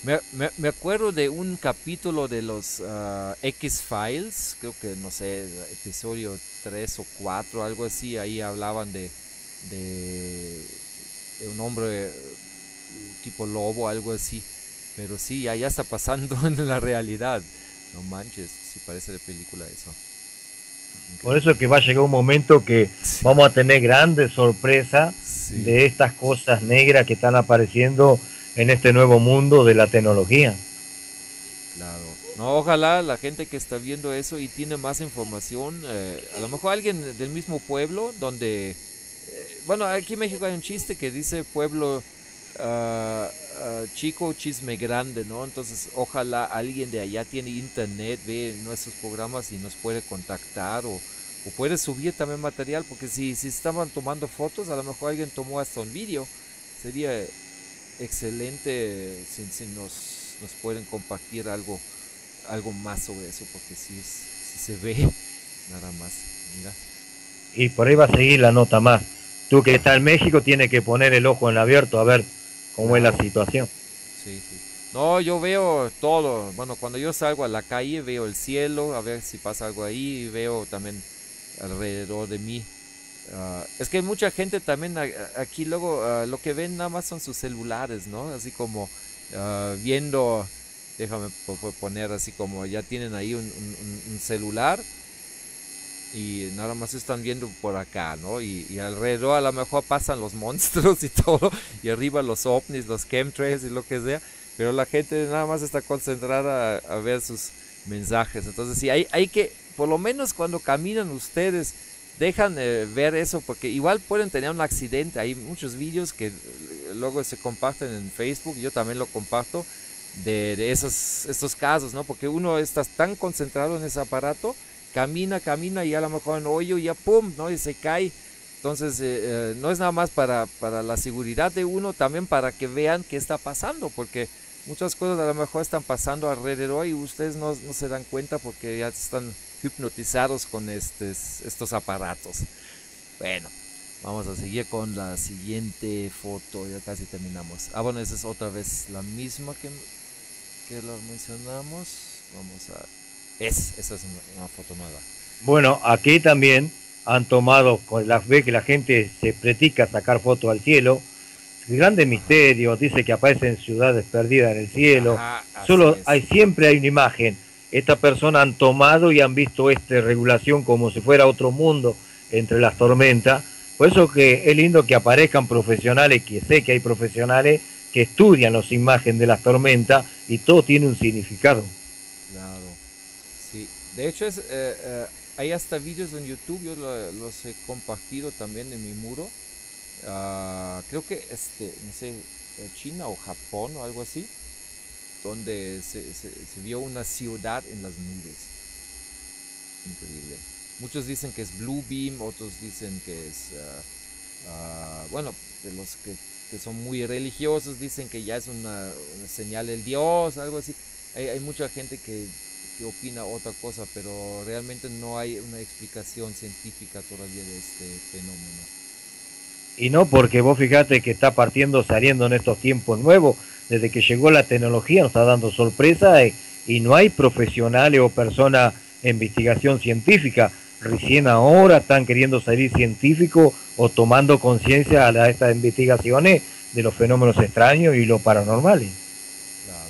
Me acuerdo de un capítulo de los X-Files, creo que, no sé, episodio 3 o 4, algo así, ahí hablaban de, de un hombre tipo lobo, algo así, pero sí, ya está pasando en la realidad, no manches, sí parece de película eso. Por eso es que va a llegar un momento que vamos a tener grandes sorpresas Sí. de estas cosas negras que están apareciendo en este nuevo mundo de la tecnología. Claro. No, ojalá la gente que está viendo eso y tiene más información, a lo mejor alguien del mismo pueblo, donde, bueno, aquí en México hay un chiste que dice pueblo chico, chisme grande, ¿no? Entonces, ojalá alguien de allá tiene internet, ve nuestros programas y nos puede contactar o puede subir también material, porque si estaban tomando fotos, a lo mejor alguien tomó hasta un vídeo. Sería excelente si nos pueden compartir algo más sobre eso, porque si se ve nada más, mira. Y por ahí va a seguir la nota más. Tú que estás en México tienes que poner el ojo en abierto a ver cómo es la situación. Sí, sí. No, yo veo todo. Bueno, cuando yo salgo a la calle veo el cielo, a ver si pasa algo ahí, y veo también alrededor de mí. Es que hay mucha gente también aquí luego lo que ven nada más son sus celulares, ¿no? Así como viendo, déjame poner así como ya tienen ahí un celular y nada más están viendo por acá, ¿no? Y alrededor a lo mejor pasan los monstruos y todo, y arriba los ovnis, los chemtrails y lo que sea, pero la gente nada más está concentrada a ver sus mensajes. Entonces sí, hay que, por lo menos cuando caminan ustedes, dejan ver eso, porque igual pueden tener un accidente. Hay muchos vídeos que luego se comparten en Facebook, yo también lo comparto, de estos casos, ¿no? Porque uno está tan concentrado en ese aparato, camina y a lo mejor en hoyo y ya pum, ¿no? Y se cae. Entonces no es nada más para la seguridad de uno, también para que vean qué está pasando, porque muchas cosas a lo mejor están pasando alrededor y ustedes no se dan cuenta porque ya están hipnotizados con estos aparatos. Bueno, vamos a seguir con la siguiente foto, ya casi terminamos. Bueno, esa es otra vez la misma que lo mencionamos. Vamos a... esa es una foto nueva. Bueno, aquí también han tomado, ve que la gente se practica sacar fotos al cielo, grandes misterios, dice que aparecen ciudades perdidas en el cielo, solo siempre hay una imagen. Estas personas han tomado y han visto esta regulación como si fuera otro mundo entre las tormentas. Por eso que es lindo que aparezcan profesionales, que sé que hay profesionales que estudian las imágenes de las tormentas y todo tiene un significado. Claro, sí. De hecho hay hasta vídeos en YouTube, yo los he compartido también en mi muro. Creo que no sé, China o Japón o algo así, donde se vio una ciudad en las nubes. Increíble. Muchos dicen que es Blue Beam, otros dicen que es, bueno, de los que son muy religiosos dicen que ya es una señal del Dios, algo así. Hay mucha gente que opina otra cosa, pero realmente no hay una explicación científica todavía de este fenómeno. Y no, porque vos fíjate que está saliendo en estos tiempos nuevos, desde que llegó la tecnología nos está dando sorpresa y no hay profesionales o personas en investigación científica. Recién ahora están queriendo salir científicos o tomando conciencia a estas investigaciones de los fenómenos extraños y los paranormales. Claro.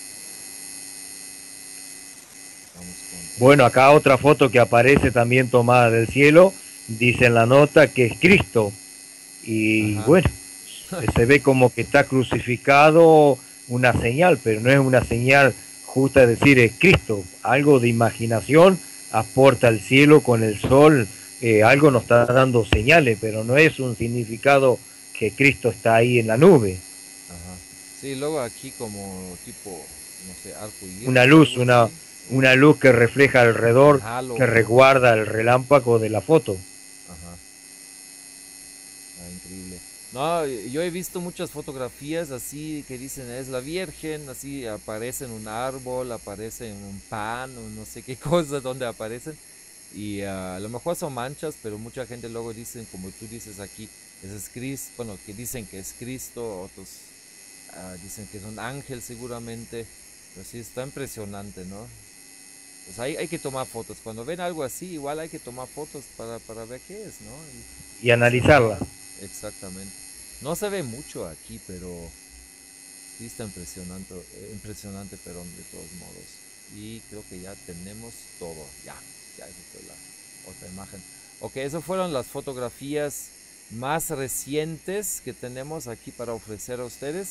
Bueno, acá otra foto que aparece también tomada del cielo, dice en la nota que es Cristo. Y ajá, bueno, se ve como que está crucificado, una señal, pero no es una señal justa, es decir, es Cristo. Algo de imaginación aporta al cielo con el sol, algo nos está dando señales, pero no es un significado que Cristo está ahí en la nube. Ajá. Sí, luego aquí como tipo, no sé, arco iris. Una luz, una luz que refleja alrededor, que resguarda el relámpago de la foto. Ajá. Increíble. No, yo he visto muchas fotografías así que dicen es la Virgen, así aparece en un árbol, aparece en un pan o no sé qué cosa donde aparecen y a lo mejor son manchas, pero mucha gente luego dicen, como tú dices aquí, ese es Cristo, bueno, que dicen que es Cristo, otros dicen que es un ángel seguramente, pero sí está impresionante, ¿no? Pues hay que tomar fotos, cuando ven algo así, igual hay que tomar fotos para ver qué es, ¿no? Y analizarla. Exactamente. No se ve mucho aquí, pero sí está impresionante, pero de todos modos. Y creo que ya tenemos todo, ya esa fue la otra imagen. Ok, esas fueron las fotografías más recientes que tenemos aquí para ofrecer a ustedes.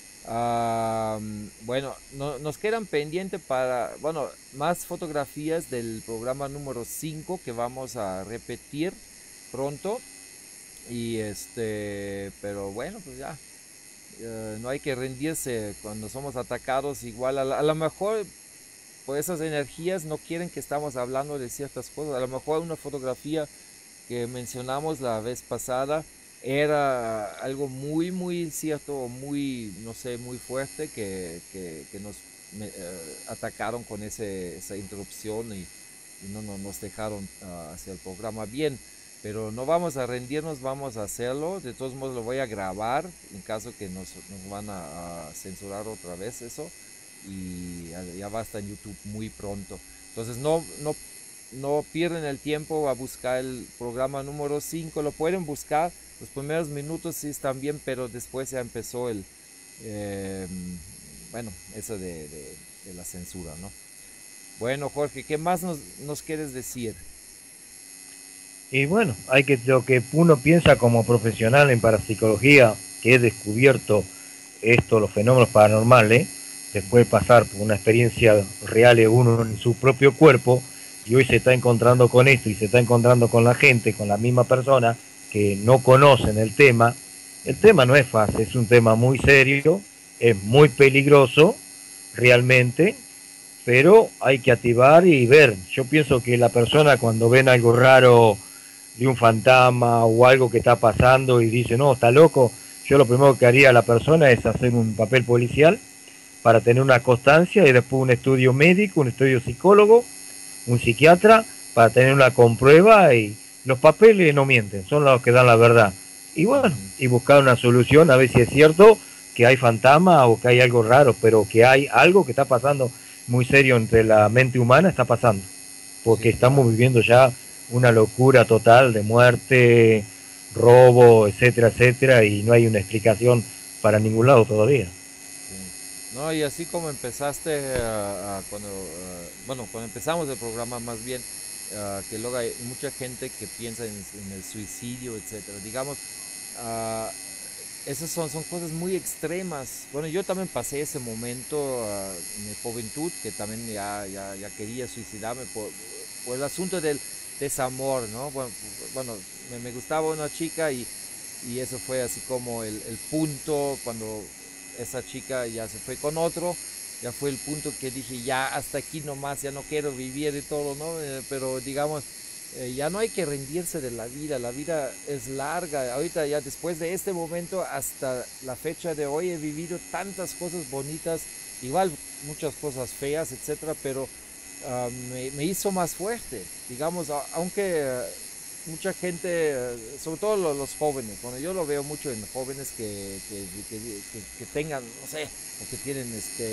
Bueno, nos quedan pendientes más fotografías del programa número 5 que vamos a repetir pronto. Y pero bueno, pues ya, no hay que rendirse cuando somos atacados. Igual a lo mejor pues esas energías no quieren que estamos hablando de ciertas cosas. A lo mejor una fotografía que mencionamos la vez pasada era algo muy muy cierto, muy, no sé, muy fuerte que nos atacaron con esa interrupción y no nos dejaron hacer el programa bien. Pero no vamos a rendirnos, vamos a hacerlo. De todos modos lo voy a grabar en caso que nos van a censurar otra vez eso. Y ya va a estar en YouTube muy pronto. Entonces no pierden el tiempo a buscar el programa número 5. Lo pueden buscar. Los primeros minutos sí están bien, pero después ya empezó eso de la censura, ¿no? Bueno, Jorge, ¿qué más nos quieres decir? Y bueno, lo que uno piensa como profesional en parapsicología, que he descubierto los fenómenos paranormales, se puede pasar por una experiencia real de uno en su propio cuerpo, y hoy se está encontrando con esto y se está encontrando con la gente, con la misma persona que no conocen el tema. El tema no es fácil, es un tema muy serio, es muy peligroso realmente, pero hay que activar y ver. Yo pienso que la persona cuando ven algo raro de un fantasma o algo que está pasando y dice, no, está loco, yo lo primero que haría a la persona es hacer un papel policial para tener una constancia y después un estudio médico, un estudio psicólogo, un psiquiatra, para tener una comprueba, y los papeles no mienten, son los que dan la verdad. Y bueno, y buscar una solución, a ver si es cierto que hay fantasma o que hay algo raro, pero que hay algo que está pasando muy serio entre la mente humana, está pasando. Porque sí, estamos viviendo ya una locura total de muerte, robo, etcétera, etcétera, y no hay una explicación para ningún lado todavía. No, y así como empezaste cuando empezamos el programa, más bien, que luego hay mucha gente que piensa en el suicidio, etcétera. Digamos, esas son cosas muy extremas. Bueno, yo también pasé ese momento en mi juventud, que también ya quería suicidarme por el asunto del desamor, ¿no? Bueno, me gustaba una chica y eso fue así como el punto cuando esa chica ya se fue con otro, ya fue el punto que dije, ya hasta aquí nomás, ya no quiero vivir y todo, ¿no? Pero digamos, ya no hay que rendirse de la vida es larga. Ahorita ya después de este momento hasta la fecha de hoy he vivido tantas cosas bonitas, igual muchas cosas feas, etcétera, pero me hizo más fuerte, digamos, aunque mucha gente, sobre todo los jóvenes, bueno, yo lo veo mucho en jóvenes que tengan, no sé, o que tienen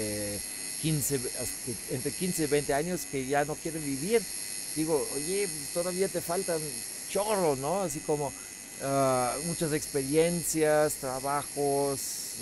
entre 15 y 20 años que ya no quieren vivir. Digo, oye, todavía te faltan chorro, ¿no? Así como muchas experiencias, trabajos,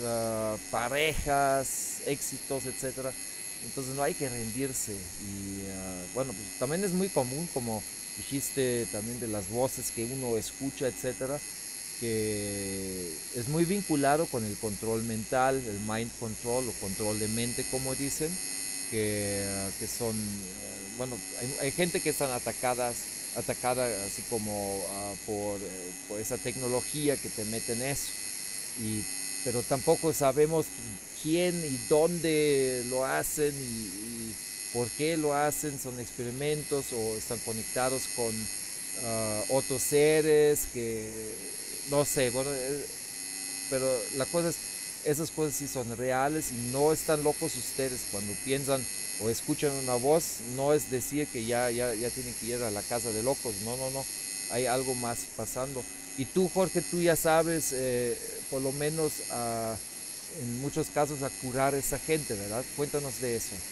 parejas, éxitos, etcétera. Entonces no hay que rendirse. Y bueno, pues también es muy común, como dijiste también, de las voces que uno escucha, etcétera, que es muy vinculado con el control mental, el mind control o control de mente, como dicen, que son, bueno, hay gente que están atacada así como por esa tecnología que te mete en eso, pero tampoco sabemos quién y dónde lo hacen y por qué lo hacen. Son experimentos o están conectados con otros seres que no sé, bueno, pero la cosa es, esas cosas sí son reales y no están locos ustedes cuando piensan o escuchan una voz. No es decir que ya tienen que ir a la casa de locos, no, hay algo más pasando. Y tú, Jorge, tú ya sabes, por lo menos en muchos casos a curar a esa gente, ¿verdad? Cuéntanos de eso.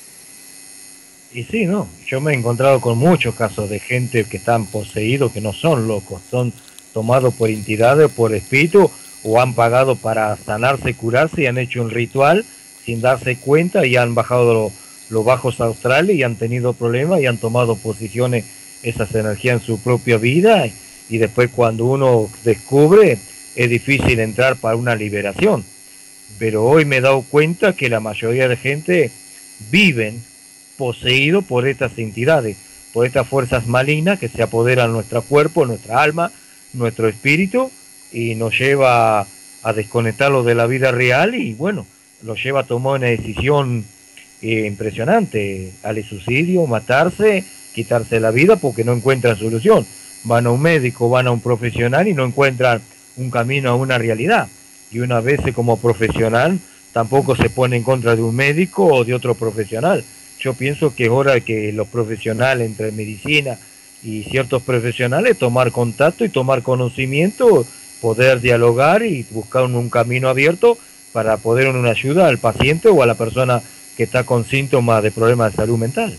Y sí, ¿no? Yo me he encontrado con muchos casos de gente que están poseídos, que no son locos, son tomados por entidades, por espíritu, o han pagado para sanarse, curarse y han hecho un ritual sin darse cuenta y han bajado los bajos astrales y han tenido problemas y han tomado posiciones, esas energías en su propia vida y después cuando uno descubre es difícil entrar para una liberación. Pero hoy me he dado cuenta que la mayoría de gente viven poseído por estas entidades, por estas fuerzas malignas que se apoderan de nuestro cuerpo, nuestra alma, nuestro espíritu y nos lleva a desconectarlo de la vida real y bueno, lo lleva a tomar una decisión impresionante, al suicidio, matarse, quitarse la vida porque no encuentran solución. Van a un médico, van a un profesional y no encuentran un camino a una realidad. Y una vez como profesional tampoco se pone en contra de un médico o de otro profesional. Yo pienso que es hora de que los profesionales entre medicina y ciertos profesionales tomar contacto y tomar conocimiento, poder dialogar y buscar un camino abierto para poder dar una ayuda al paciente o a la persona que está con síntomas de problemas de salud mental.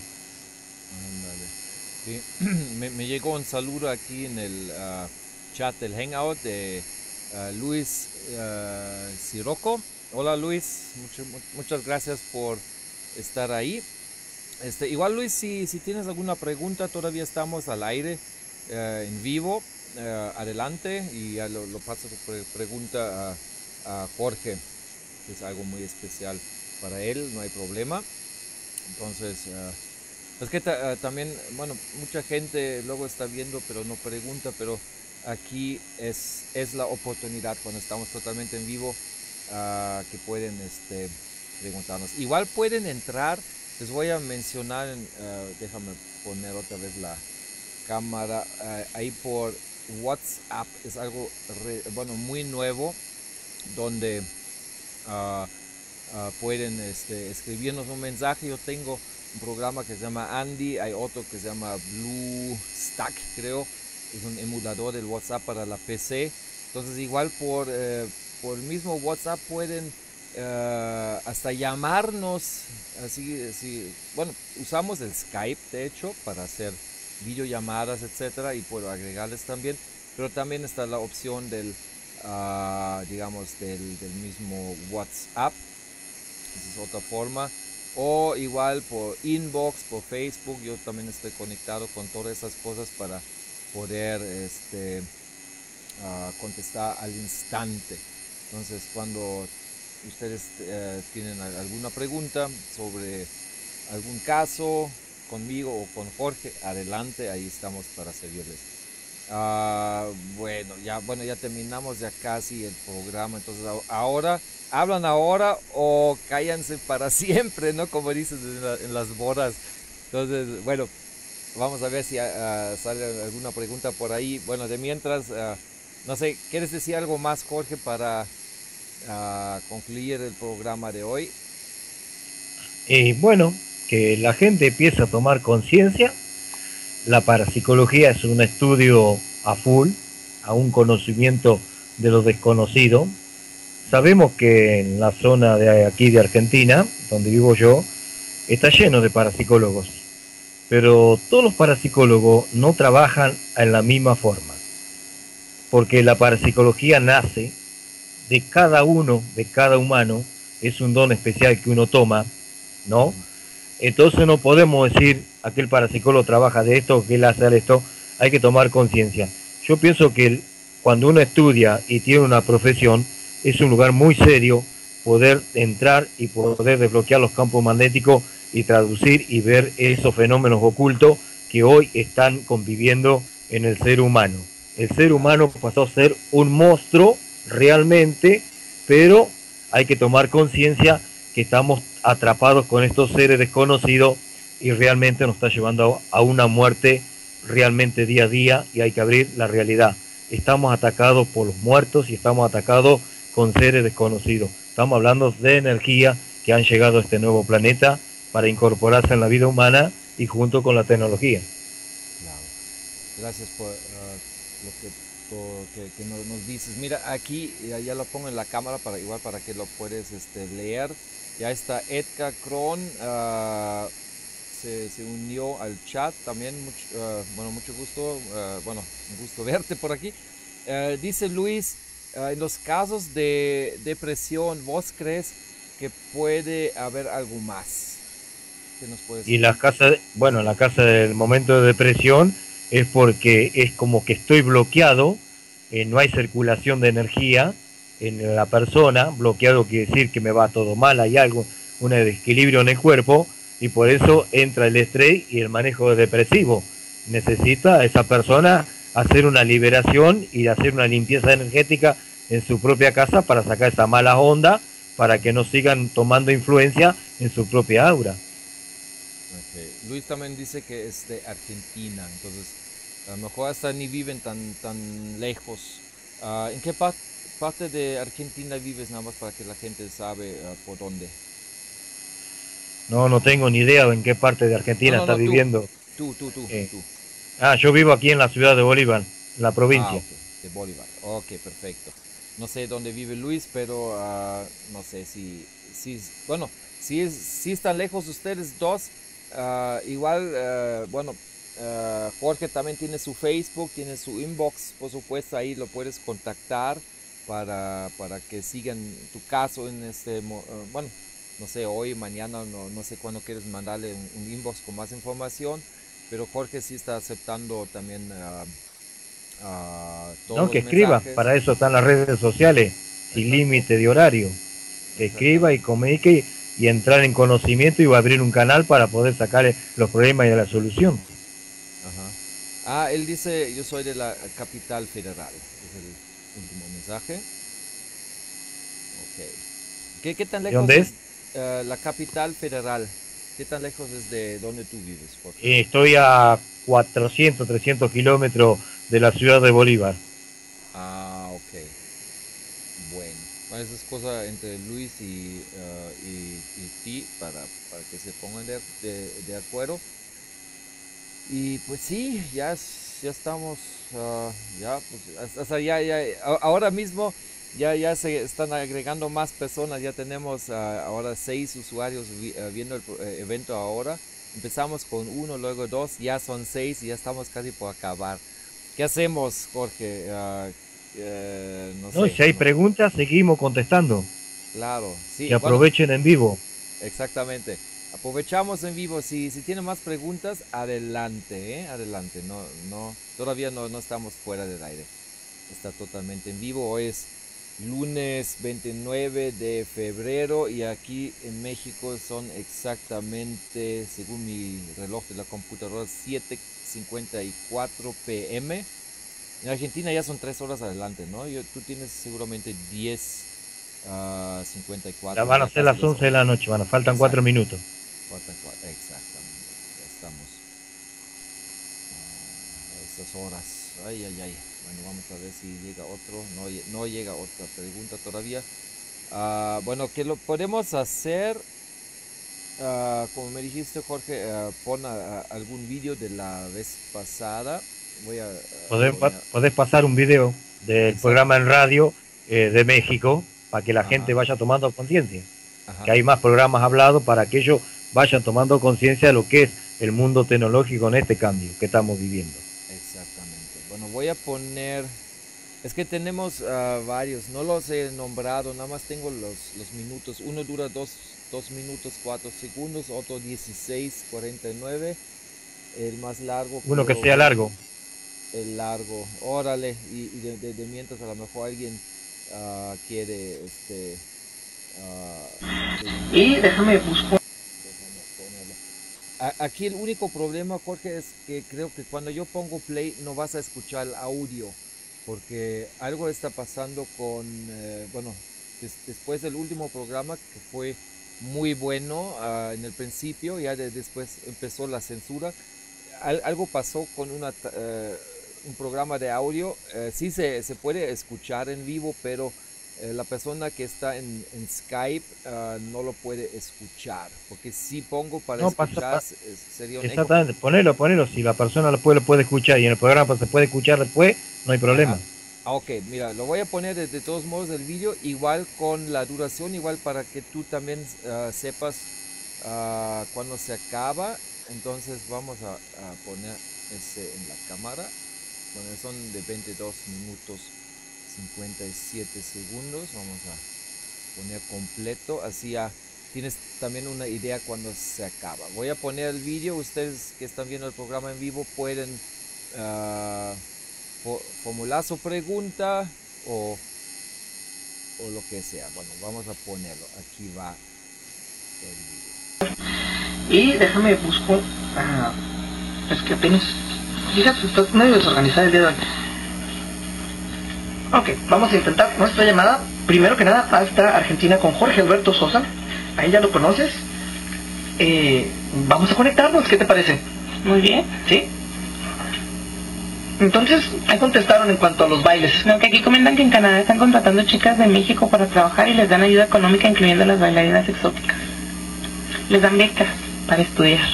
Sí. Me llegó un saludo aquí en el chat del Hangout de Luis Siroco. Hola Luis, muchas gracias por estar ahí. Igual Luis, si tienes alguna pregunta, todavía estamos al aire, en vivo, adelante y ya lo paso tu pregunta a Jorge, que es algo muy especial para él, no hay problema. Entonces, es que también, bueno, mucha gente luego está viendo pero no pregunta, pero aquí es la oportunidad cuando estamos totalmente en vivo que pueden preguntarnos. Igual pueden entrar. Les voy a mencionar, déjame poner otra vez la cámara, ahí por WhatsApp, es algo muy nuevo, donde pueden escribirnos un mensaje. Yo tengo un programa que se llama Andy, hay otro que se llama BlueStack, creo, es un emulador del WhatsApp para la PC. Entonces igual por el mismo WhatsApp pueden hasta llamarnos, así, bueno, usamos el Skype de hecho para hacer videollamadas, etcétera, y puedo agregarles también, pero también está la opción del mismo WhatsApp, esa es otra forma, o igual por inbox, por Facebook. Yo también estoy conectado con todas esas cosas para poder contestar al instante. Entonces cuando ustedes tienen alguna pregunta sobre algún caso conmigo o con Jorge, adelante, ahí estamos para servirles. Bueno, ya terminamos ya casi el programa. Entonces ahora, hablan ahora o cállense para siempre, ¿no? Como dices en las bodas. Entonces, bueno, vamos a ver si sale alguna pregunta por ahí. Bueno, de mientras, no sé, ¿quieres decir algo más, Jorge, para concluir el programa de hoy? Bueno, que la gente empiece a tomar conciencia. La parapsicología es un estudio a full, a un conocimiento de lo desconocido. Sabemos que en la zona de aquí de Argentina, donde vivo yo, está lleno de parapsicólogos, pero todos los parapsicólogos no trabajan en la misma forma, porque la parapsicología nace de cada uno, de cada humano, es un don especial que uno toma, ¿no? Entonces no podemos decir aquel parapsicólogo trabaja de esto, que él hace esto. Hay que tomar conciencia. Yo pienso que cuando uno estudia y tiene una profesión, es un lugar muy serio poder entrar y poder desbloquear los campos magnéticos y traducir y ver esos fenómenos ocultos que hoy están conviviendo en el ser humano. El ser humano pasó a ser un monstruo realmente, pero hay que tomar conciencia que estamos atrapados con estos seres desconocidos y realmente nos está llevando a una muerte realmente día a día, y hay que abrir la realidad. Estamos atacados por los muertos y estamos atacados con seres desconocidos. Estamos hablando de energía que han llegado a este nuevo planeta para incorporarse en la vida humana y junto con la tecnología. Claro. Gracias por lo que que nos dices. Mira, aquí ya lo pongo en la cámara para igual para que lo puedes leer. Ya está Edgar Kron, se unió al chat también. Mucho gusto. Un gusto verte por aquí. Dice Luis, en los casos de depresión, ¿vos crees que puede haber algo más? ¿Qué nos puedes decir? Y la casa del momento de depresión es porque es como que estoy bloqueado, no hay circulación de energía en la persona, bloqueado quiere decir que me va todo mal, hay algo, un desequilibrio en el cuerpo, y por eso entra el estrés y el manejo depresivo. Necesita esa persona hacer una liberación y hacer una limpieza energética en su propia casa para sacar esa mala onda, para que no sigan tomando influencia en su propia aura. Okay. Luis también dice que es de Argentina, entonces a lo mejor hasta ni viven tan lejos. ¿En qué parte de Argentina vives, nada más para que la gente sabe por dónde? No tengo ni idea en qué parte de Argentina está viviendo. Tú. Yo vivo aquí en la ciudad de Bolívar, la provincia. Okay. De Bolívar. Ok, perfecto. No sé dónde vive Luis, pero no sé si están lejos ustedes dos. Jorge también tiene su Facebook, tiene su inbox, por supuesto, ahí lo puedes contactar para que sigan tu caso en no sé, hoy, mañana, no sé cuándo quieres mandarle un inbox con más información, pero Jorge sí está aceptando también todos que los escriba, mensajes. para eso están las redes sociales, sin límite de horario, que escriba y comunique y entrar en conocimiento y va a abrir un canal para poder sacar los problemas y de la solución. Ajá. Él dice, yo soy de la capital federal, es el último mensaje. Ok. ¿Qué tan lejos ¿Dónde es? La capital federal? ¿Qué tan lejos es de donde tú vives? Jorge? Estoy a 400, 300 kilómetros de la ciudad de Bolívar. Ok. Bueno, esa es cosa entre Luis y ti para que se pongan de acuerdo. Y pues sí, ya estamos, ahora mismo ya se están agregando más personas, ya tenemos ahora 6 usuarios viendo el evento ahora. Empezamos con 1, luego 2, ya son 6 y ya estamos casi por acabar. ¿Qué hacemos, Jorge? No sé. Si hay preguntas, seguimos contestando. Claro, sí. Y aprovechen en vivo. Exactamente. Aprovechamos en vivo. Si tienen más preguntas, adelante, adelante. Todavía no estamos fuera del aire. Está totalmente en vivo. Hoy es lunes 29 de febrero y aquí en México son exactamente, según mi reloj de la computadora, 7:54 p.m. En Argentina ya son 3 horas adelante, ¿no? Tú tienes seguramente 10:54. Ya van a ser las 11 de la noche, faltan 4 minutos. Exactamente, ya estamos a estas horas. Ay. Bueno, vamos a ver si llega otro. No llega otra pregunta todavía. Bueno, ¿qué lo podemos hacer? Como me dijiste, Jorge, pon algún vídeo de la vez pasada. Podés pasar un video del programa en radio de México para que la gente vaya tomando conciencia. Que hay más programas hablados para que ellos vayan tomando conciencia de lo que es el mundo tecnológico en este cambio que estamos viviendo. Exactamente. Bueno, voy a poner... Es que tenemos varios, no los he nombrado, nada más tengo los minutos. Uno dura 2 minutos 4 segundos, otro 16:49. El más largo... Uno que sea largo. El largo, órale. Y de mientras a lo mejor alguien quiere... Y déjame buscar. Aquí el único problema, Jorge, es que creo que cuando yo pongo play no vas a escuchar el audio, porque algo está pasando con, después del último programa que fue muy bueno en el principio, ya después empezó la censura, algo pasó con un programa de audio, sí se puede escuchar en vivo, pero la persona que está en Skype no lo puede escuchar, porque si pongo para escuchar sería un exactamente, eco. Ponelo, si la persona lo puede escuchar y en el programa se puede escuchar después, no hay problema. Ok, mira, lo voy a poner de todos modos el vídeo, igual con la duración, igual para que tú también sepas cuándo se acaba. Entonces vamos a poner en la cámara. Bueno, son de 22 minutos 57 segundos. Vamos a poner completo, así ya tienes también una idea cuando se acaba. Voy a poner el vídeo, ustedes que están viendo el programa en vivo pueden formular su pregunta o lo que sea. Bueno, vamos a ponerlo, aquí va el vídeo. Y déjame busco, es que apenas, fíjate, estás medio desorganizada el día de hoy. Ok, vamos a intentar nuestra llamada. Primero que nada, hasta Argentina con Jorge Alberto Sosa. Ahí ya lo conoces. Vamos a conectarnos, ¿qué te parece? Muy bien. ¿Sí? Entonces, ¿qué contestaron en cuanto a los bailes? No, que aquí comentan que en Canadá están contratando chicas de México para trabajar y les dan ayuda económica, incluyendo las bailarinas exóticas. Les dan becas para estudiar.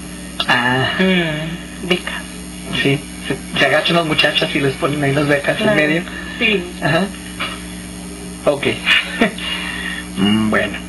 Becas. Sí, se agachan las muchachas y les ponen ahí las becas en medio. Sí. Ajá. Ok. Bueno.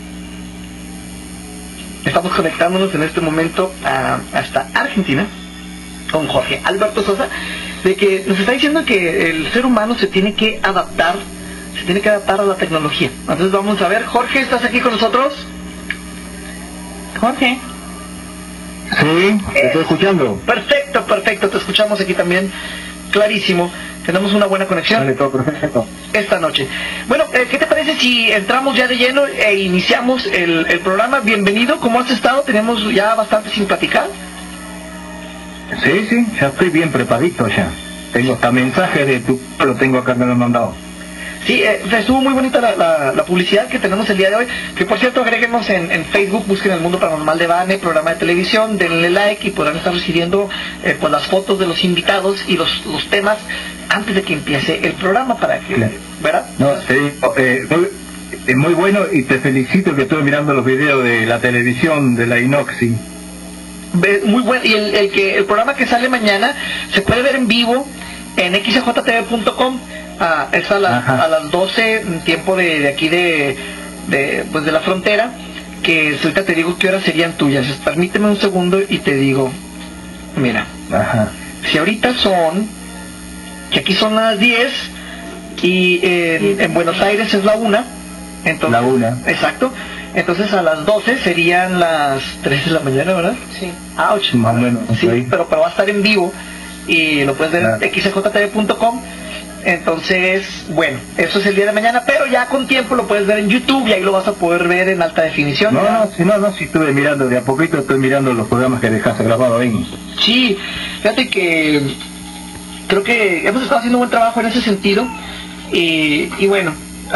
Estamos conectándonos en este momento hasta Argentina con Jorge Alberto Sosa, de que nos está diciendo que el ser humano se tiene que adaptar a la tecnología. Entonces vamos a ver, Jorge, ¿estás aquí con nosotros? Jorge. Sí, te estoy escuchando. Perfecto, perfecto, te escuchamos aquí también, clarísimo. Tenemos una buena conexión. Vale, todo perfecto. Esta noche. Bueno, ¿qué te parece si entramos ya de lleno e iniciamos el programa? Bienvenido, ¿cómo has estado? Tenemos ya bastante sin platicar. Sí, ya estoy bien preparadito ya. Tengo hasta mensajes de tu... lo tengo acá, me lo han mandado. Sí, estuvo muy bonita la publicidad que tenemos el día de hoy, que por cierto agréguenos en Facebook, busquen El Mundo Paranormal de Vane, programa de televisión, denle like y podrán estar recibiendo pues las fotos de los invitados y los temas antes de que empiece el programa para que, ¿verdad? No, sí, muy bueno y te felicito que estuve mirando los videos de la televisión de la Inoxi. Muy bueno, y el programa que sale mañana se puede ver en vivo en xjtv.com. Es a las 12, tiempo de aquí de la frontera, que ahorita te digo qué horas serían tuyas. Permíteme un segundo y te digo, mira, si ahorita que aquí son las 10 y en Buenos Aires es la 1, entonces, la 1. Exacto, entonces a las 12 serían las 3 de la mañana, ¿verdad? Sí. Ouch. Más o menos. Sí, Okay. pero va a estar en vivo y lo puedes ver en xjtv.com. Entonces, bueno, eso es el día de mañana, pero ya con tiempo lo puedes ver en YouTube y ahí lo vas a poder ver en alta definición. No, si estuve mirando, de a poquito estoy mirando los programas que dejaste grabado ahí. Sí, fíjate que creo que hemos estado haciendo un buen trabajo en ese sentido y bueno,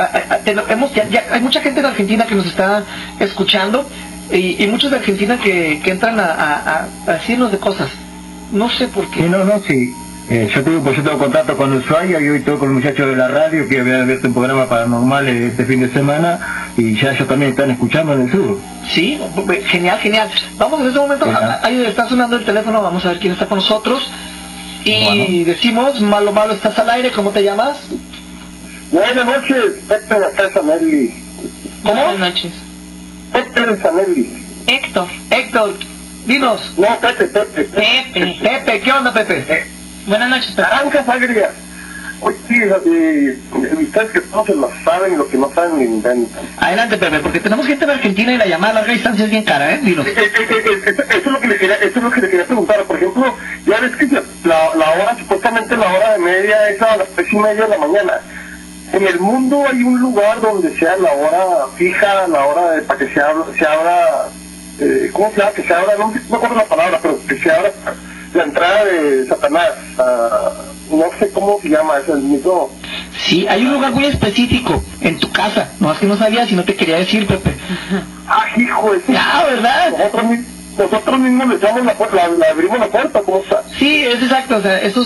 ya hay mucha gente en Argentina que nos está escuchando y muchos de Argentina que entran a decirnos de cosas, no sé por qué. Sí. Yo tengo contacto con el usuario y hoy estoy con el muchacho de la radio que había abierto un programa paranormal este fin de semana y ya ellos también están escuchando en el sur. Sí, genial. Vamos en este momento, ahí está sonando el teléfono, vamos a ver quién está con nosotros. Y decimos, malo, estás al aire, ¿cómo te llamas? Buenas noches, Héctor Sanelli. ¿Cómo? Buenas noches. Héctor Sanelli. Héctor, dinos. No, Pepe. Pepe, ¿qué onda, Pepe? Buenas noches, Pepe. Naranjas agrias. Oye, sí, ustedes que no se lo saben, lo que no saben lo inventan. Adelante, Pepe, porque tenemos gente en Argentina y la llamada a larga distancia es bien cara, ¿eh? Dinos. Eso es lo que le quería preguntar. Por ejemplo, ya ves que la hora, supuestamente la hora de media es a las 3:30 de la mañana. En el mundo hay un lugar donde sea la hora fija, la hora para que se abra, ¿cómo se llama? Que se abra, no me acuerdo la palabra, pero que se abra la entrada de Satanás. No sé cómo se llama, es el mismo. Sí, hay un lugar muy específico en tu casa, no es que no sabías y no te quería decir, Pepe. Hijo de... ¿Verdad? Nosotros mismos le echamos la puerta, le abrimos la puerta, ¿cómo está? Sí, es exacto, o sea, eso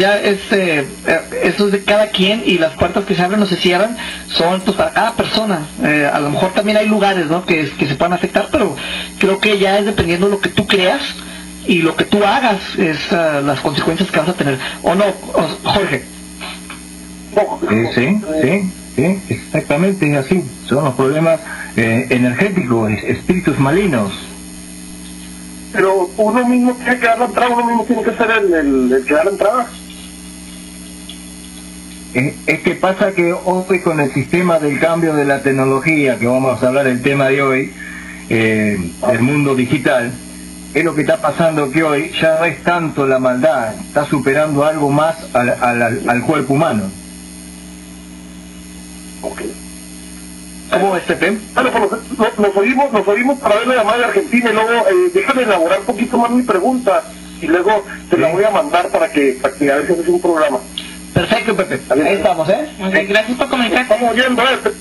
es de cada quien y las puertas que se abren o se cierran son pues para cada persona. A lo mejor también hay lugares, ¿no?, que se puedan afectar, pero creo que ya es dependiendo de lo que tú creas y lo que tú hagas es las consecuencias que vas a tener. ¿O no, Jorge? Sí, exactamente es así. Son los problemas energéticos, espíritus malignos. Pero uno mismo tiene que dar la entrada, uno mismo tiene que ser el que da la entrada. Es que pasa que hoy con el sistema del cambio de la tecnología, que vamos a hablar del tema de hoy, el mundo digital, es lo que está pasando, que hoy ya no es tanto la maldad, está superando algo más al cuerpo humano. Okay. ¿Cómo ves, Pepe? Bueno, pues nos oímos para ver la llamada de Argentina y luego déjame elaborar un poquito más mi pregunta y luego te la voy a mandar para que a ver si haces un programa. Perfecto, Pepe. Ahí estamos, ¿eh? Okay, gracias por comunicar. Estamos oyendo,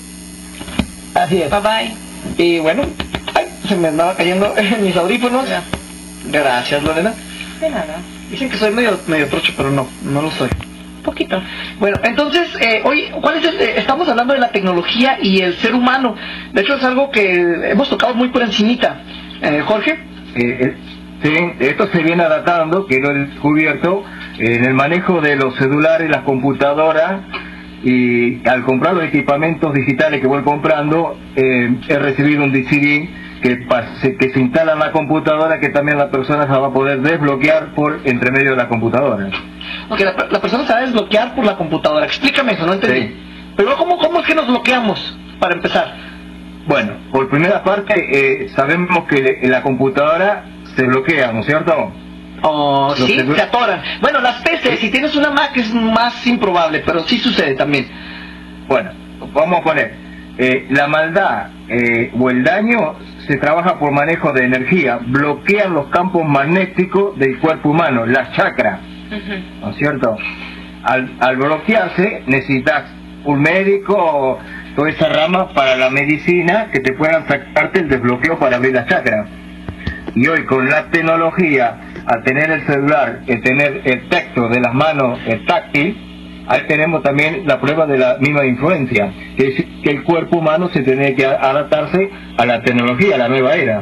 Así es. Bye bye. Y bueno, ay, se me andaba cayendo mis audífonos. Ya. Gracias, Lorena. De nada. Dicen que soy medio trocho, pero no lo soy. Poquito. Bueno, entonces, hoy, estamos hablando de la tecnología y el ser humano. De hecho, es algo que hemos tocado muy por encimita. Jorge. Sí, esto se viene adaptando, que lo he descubierto, en el manejo de los celulares, las computadoras, y al comprar los equipamientos digitales que voy comprando, he recibido un DCD que se instala en la computadora, que también la persona se va a poder desbloquear por entre medio de la computadora. Ok, la persona se va a desbloquear por la computadora. Explícame eso, no entendí. Sí. Pero ¿cómo es que nos bloqueamos, para empezar? Bueno, por primera parte, sabemos que la computadora se bloquea, ¿no es cierto? Oh, sí, se atoran. Bueno, las PCs, si tienes una Mac es más improbable, pero sí sucede también. Bueno, vamos a poner, la maldad o el daño se trabaja por manejo de energía, bloquean los campos magnéticos del cuerpo humano, las chakras, ¿no es cierto? Al bloquearse necesitas un médico o toda esa rama para la medicina que te puedan sacarte el desbloqueo para abrir las chakras. Y hoy con la tecnología, al tener el celular, el tener el tacto de las manos, el táctil, ahí tenemos también la prueba de la misma influencia, que es que el cuerpo humano se tiene que adaptarse a la tecnología, a la nueva era.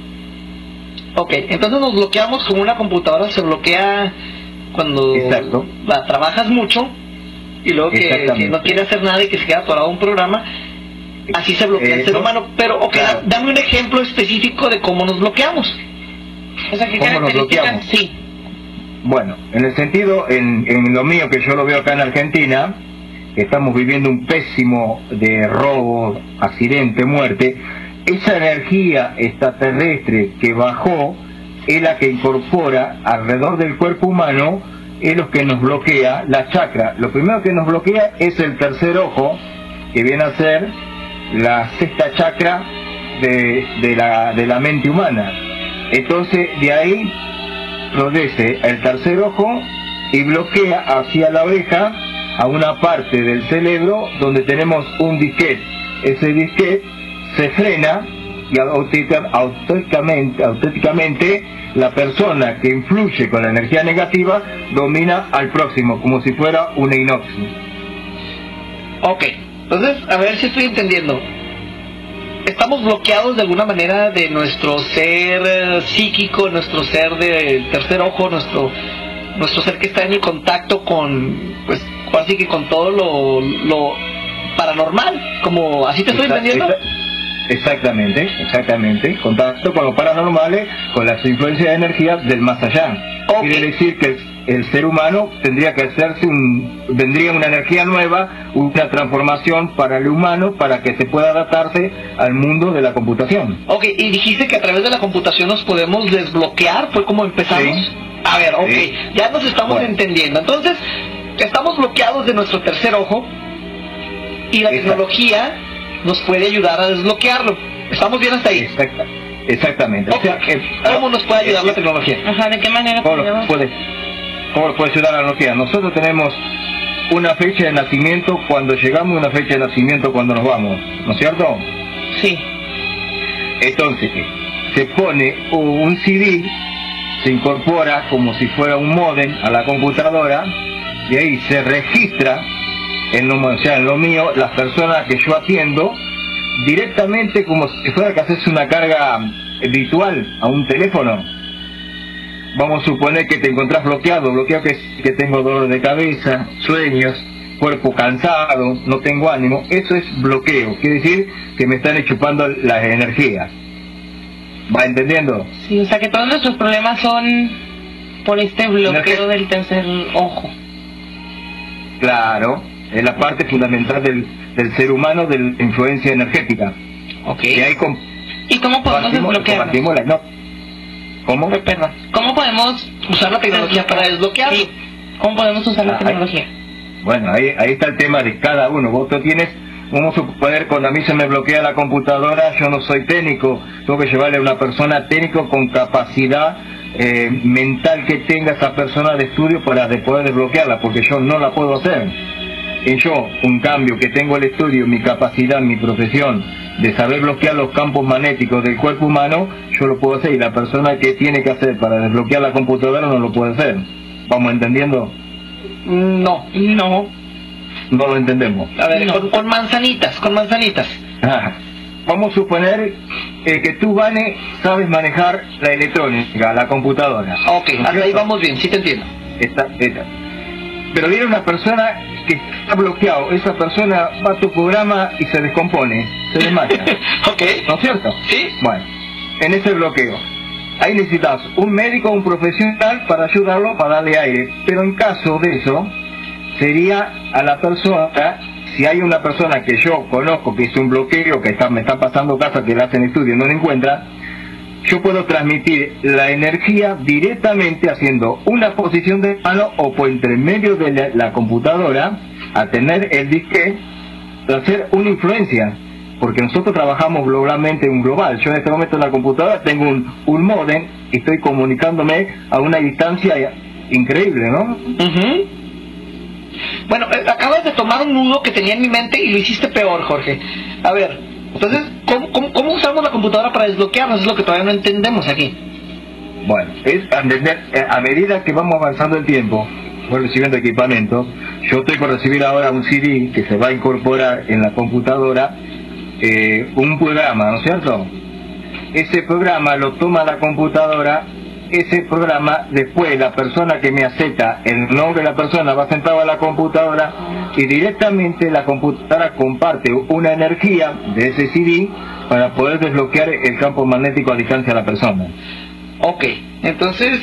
Ok, entonces nos bloqueamos como una computadora se bloquea cuando la trabajas mucho y luego que no quiere hacer nada y que se queda atorado un programa. Así se bloquea el ser humano, pero claro. Dame un ejemplo específico de cómo nos bloqueamos. O sea, ¿qué ¿cómo nos bloqueamos? Sí. Bueno, en el sentido, en lo mío que yo lo veo acá en Argentina, que estamos viviendo un pésimo de robo, accidente, muerte, esa energía extraterrestre que bajó es la que incorpora alrededor del cuerpo humano, es lo que nos bloquea la chakra. Lo primero que nos bloquea es el tercer ojo, que viene a ser la sexta chakra de la mente humana. Entonces de ahí florece el tercer ojo y bloquea hacia la oreja a una parte del cerebro donde tenemos un disquete. Ese disquete se frena y auténticamente la persona que influye con la energía negativa domina al próximo como si fuera un inox. Ok, entonces a ver si estoy entendiendo. Estamos bloqueados de alguna manera de nuestro ser psíquico, nuestro ser del tercer ojo, nuestro ser que está en el contacto con, pues, así que con todo lo paranormal, como así te estoy entendiendo. Exactamente, contacto con lo paranormal, con las influencias de energía del más allá. Okay. Quiere decir que el ser humano tendría que hacerse vendría una energía nueva, una transformación para el humano para que se pueda adaptarse al mundo de la computación. Ok, y dijiste que a través de la computación nos podemos desbloquear, ¿fue como empezamos? Sí. A ver, ok, sí. Ya nos estamos entendiendo. Entonces, estamos bloqueados de nuestro tercer ojo y la tecnología nos puede ayudar a desbloquearlo. ¿Estamos bien hasta ahí? Exactamente. Okay. O sea, ¿cómo nos puede ayudar la tecnología? Ajá, ¿de qué manera? ¿Cómo nos puede ayudar la tecnología? Nosotros tenemos una fecha de nacimiento cuando llegamos y una fecha de nacimiento cuando nos vamos, ¿no es cierto? Sí. Entonces, se pone un CD, se incorpora como si fuera un módem a la computadora y ahí se registra en lo mío, las personas que yo atiendo, directamente como si fuera que haces una carga virtual a un teléfono. Vamos a suponer que te encontrás bloqueado que tengo dolor de cabeza, sueños, cuerpo cansado, no tengo ánimo, eso es bloqueo, quiere decir que me están chupando las energías. ¿Va entendiendo? Sí, o sea que todos nuestros problemas son por este bloqueo del tercer ojo. Claro, es la parte fundamental del ser humano, de la influencia energética. Ok. ¿Y cómo podemos desbloquearlo? No. ¿Cómo? Perdón. ¿Cómo podemos usar la tecnología para desbloquearlo? Sí. ¿Cómo podemos usar la tecnología? Bueno, ahí está el tema de cada uno. Vos tienes, vamos a suponer, cuando a mí se me bloquea la computadora, yo no soy técnico, tengo que llevarle a una persona técnico con capacidad mental que tenga esa persona de estudio para poder desbloquearla, porque yo no la puedo hacer. Y yo, un cambio que tengo el estudio, mi capacidad, mi profesión de saber bloquear los campos magnéticos del cuerpo humano, yo lo puedo hacer, y la persona que tiene que hacer para desbloquear la computadora no lo puede hacer. ¿Vamos entendiendo? No lo entendemos. A ver, no. con manzanitas. Vamos a suponer que tú, Vane, sabes manejar la electrónica, la computadora. Ok, hasta ahí vamos bien, sí te entiendo. Esta. Pero viene una persona que está bloqueado, esa persona va a tu programa y se descompone, se desmaya. Ok. ¿No es cierto? Sí. Bueno, en ese bloqueo, ahí necesitas un médico, un profesional para ayudarlo, para darle aire. Pero en caso de eso, sería a la persona, si hay una persona que yo conozco que es un bloqueo, que me está pasando caso, que le hacen estudio y no lo encuentra, yo puedo transmitir la energía directamente haciendo una posición de mano o por entre medio de la computadora, a tener el disque, hacer una influencia, porque nosotros trabajamos globalmente, un global. Yo en este momento en la computadora tengo un módem y estoy comunicándome a una distancia increíble, ¿no? Bueno, acabas de tomar un nudo que tenía en mi mente y lo hiciste peor, Jorge. A ver, entonces, ¿cómo usamos la computadora para desbloquearnos? Es lo que todavía no entendemos aquí. Bueno, es a medida que vamos avanzando el tiempo, voy recibiendo equipamiento. Yo estoy por recibir ahora un CD que se va a incorporar en la computadora, un programa, ¿no es cierto? Ese programa lo toma la computadora. Ese programa, después la persona que me acepta el nombre de la persona va sentado a la computadora y directamente la computadora comparte una energía de ese CD para poder desbloquear el campo magnético a distancia de la persona. Ok, entonces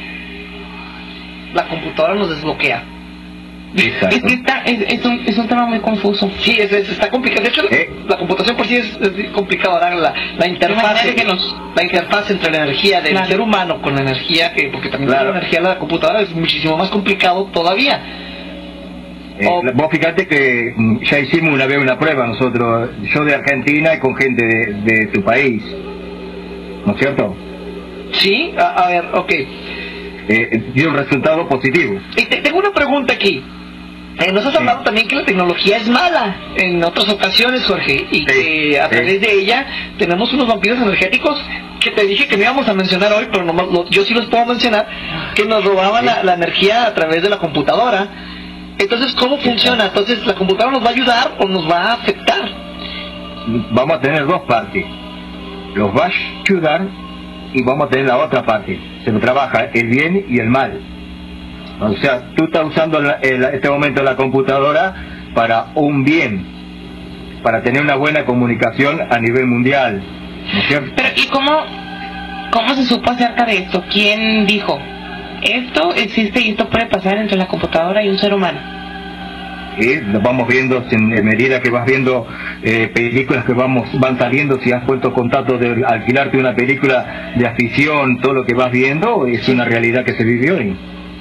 la computadora nos desbloquea. Exacto. Es un tema muy confuso. Sí, está complicado. De hecho, la computación por sí es complicada. La interfaz entre la energía del ser humano con la energía, porque también la energía de la computadora es muchísimo más complicado todavía. Vos fíjate que ya hicimos una vez una prueba nosotros, yo de Argentina y con gente de tu país, ¿no es cierto? Sí, a ver, ok. Dio un resultado positivo. Y tengo una pregunta aquí. Nos has hablado también que la tecnología es mala en otras ocasiones, Jorge, y que a través de ella tenemos unos vampiros energéticos que te dije que no íbamos a mencionar hoy, pero yo sí los puedo mencionar, que nos robaban la energía a través de la computadora. Entonces, ¿cómo funciona? Entonces, ¿la computadora nos va a ayudar o nos va a afectar? Vamos a tener dos partes. Los va a ayudar y vamos a tener la otra parte. Se lo trabaja el bien y el mal. O sea, tú estás usando este momento la computadora para un bien, para tener una buena comunicación a nivel mundial, ¿no es cierto? Pero, ¿y cómo se supo acerca de esto? ¿Quién dijo? Esto existe y esto puede pasar entre la computadora y un ser humano. Y lo vamos viendo en medida que vas viendo películas que van saliendo. Si has puesto contacto de alquilarte una película de afición, todo lo que vas viendo es una realidad que se vive hoy.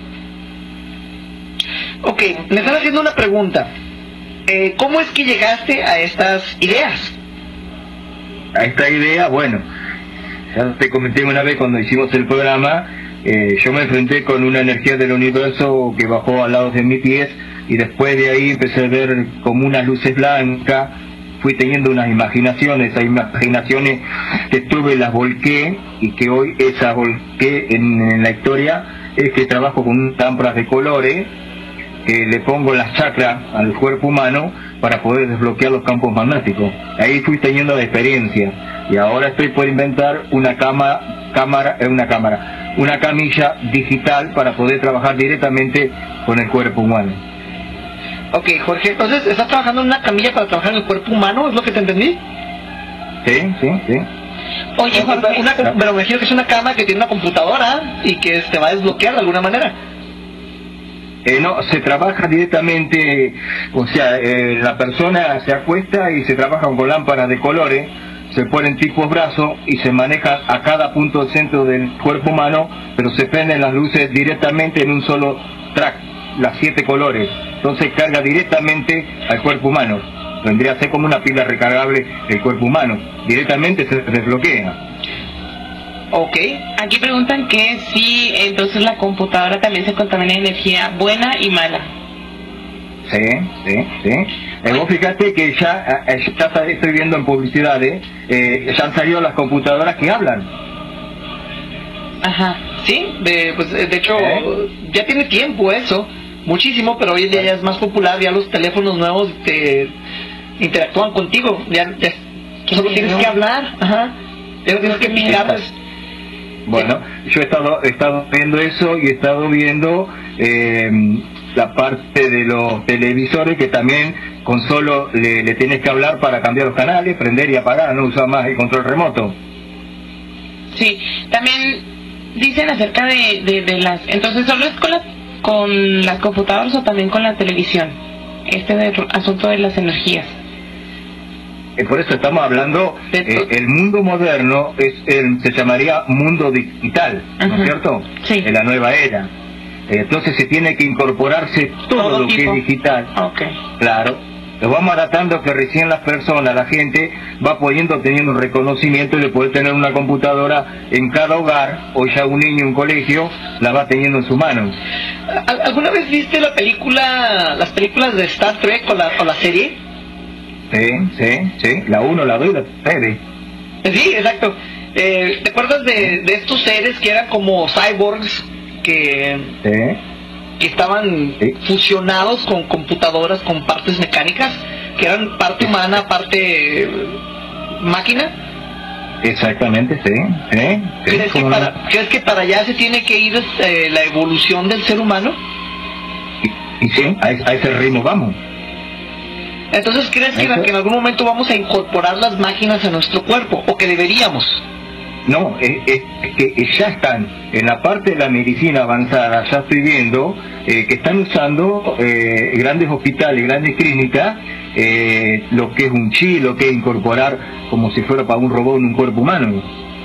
Ok, me están haciendo una pregunta. ¿Cómo es que llegaste a estas ideas? A esta idea, bueno, ya te comenté una vez cuando hicimos el programa, yo me enfrenté con una energía del universo que bajó al lado de mis pies y después de ahí empecé a ver como unas luces blancas, fui teniendo unas imaginaciones, esas imaginaciones que tuve las volqué y que hoy esas volqué en la historia, es que trabajo con lámparas de colores, que le pongo las chakras al cuerpo humano para poder desbloquear los campos magnéticos. Ahí fui teniendo la experiencia y ahora estoy por inventar una camilla digital para poder trabajar directamente con el cuerpo humano. Ok, Jorge, entonces estás trabajando en una camilla para trabajar en el cuerpo humano, ¿es lo que te entendí? Sí. Oye, Jorge, pero me imagino que es una cama que tiene una computadora y que se va a desbloquear de alguna manera. No, se trabaja directamente, o sea, la persona se acuesta y se trabaja con lámparas de colores, se ponen tipos brazos y se maneja a cada punto del centro del cuerpo humano, pero se prenden las luces directamente en un solo track, las 7 colores, entonces carga directamente al cuerpo humano, vendría a ser como una pila recargable del cuerpo humano, directamente se desbloquea. Ok, aquí preguntan que si entonces la computadora también se contamina de energía buena y mala. Sí. Vos fíjate que ya estoy viendo en publicidades, ya han salido las computadoras que hablan. Ajá. Sí, de hecho, ya tiene tiempo eso, muchísimo, pero hoy en día ya es más popular, ya los teléfonos nuevos interactúan contigo, ya solo tienes que hablar, ya no tienes que picarles. Bueno, yo he estado viendo eso y he estado viendo la parte de los televisores que también con solo le tienes que hablar para cambiar los canales, prender y apagar, no usar más el control remoto. Sí, también dicen acerca de las... Entonces, ¿solo es con las computadoras o también con la televisión? Asunto de las energías. Por eso estamos hablando, el mundo moderno se llamaría mundo digital, ¿no es cierto? Sí. En la nueva era. Entonces se tiene que incorporarse todo lo que es digital. Okay. Claro. Lo vamos adaptando que recién las personas, la gente, va teniendo un reconocimiento de poder tener una computadora en cada hogar, o ya un niño en un colegio la va teniendo en su mano. ¿Alguna vez viste las películas de Star Trek o la serie? Sí, la 1, la 2 y la 3. Sí, exacto. ¿Te acuerdas de estos seres que eran como cyborgs que estaban fusionados con computadoras, con partes mecánicas, que eran parte humana, parte máquina? Exactamente, sí. ¿Crees que para allá se tiene que ir la evolución del ser humano? Y sí, a ese ritmo vamos. Entonces, ¿crees que en algún momento vamos a incorporar las máquinas a nuestro cuerpo? ¿O que deberíamos? No, es que ya están en la parte de la medicina avanzada, ya estoy viendo que están usando grandes hospitales, grandes clínicas, lo que es un chip, lo que es incorporar como si fuera para un robot en un cuerpo humano.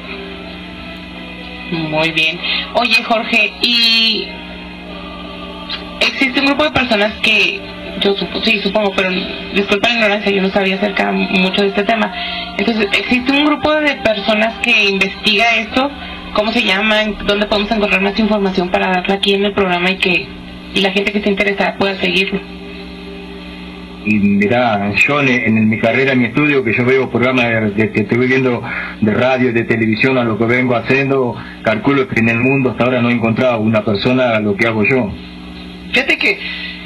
Muy bien. Oye, Jorge, y existe un grupo de personas que supongo, pero disculpa la ignorancia, yo no sabía acerca mucho de este tema. Entonces, ¿existe un grupo de personas que investiga esto? ¿Cómo se llaman? ¿Dónde podemos encontrar más información para darla aquí en el programa y la gente que esté interesada pueda seguirlo? Y mirá, yo en mi carrera, en mi estudio, que yo veo programas que estoy viendo de radio, de televisión, a lo que vengo haciendo, calculo que en el mundo hasta ahora no he encontrado una persona a lo que hago yo. Fíjate que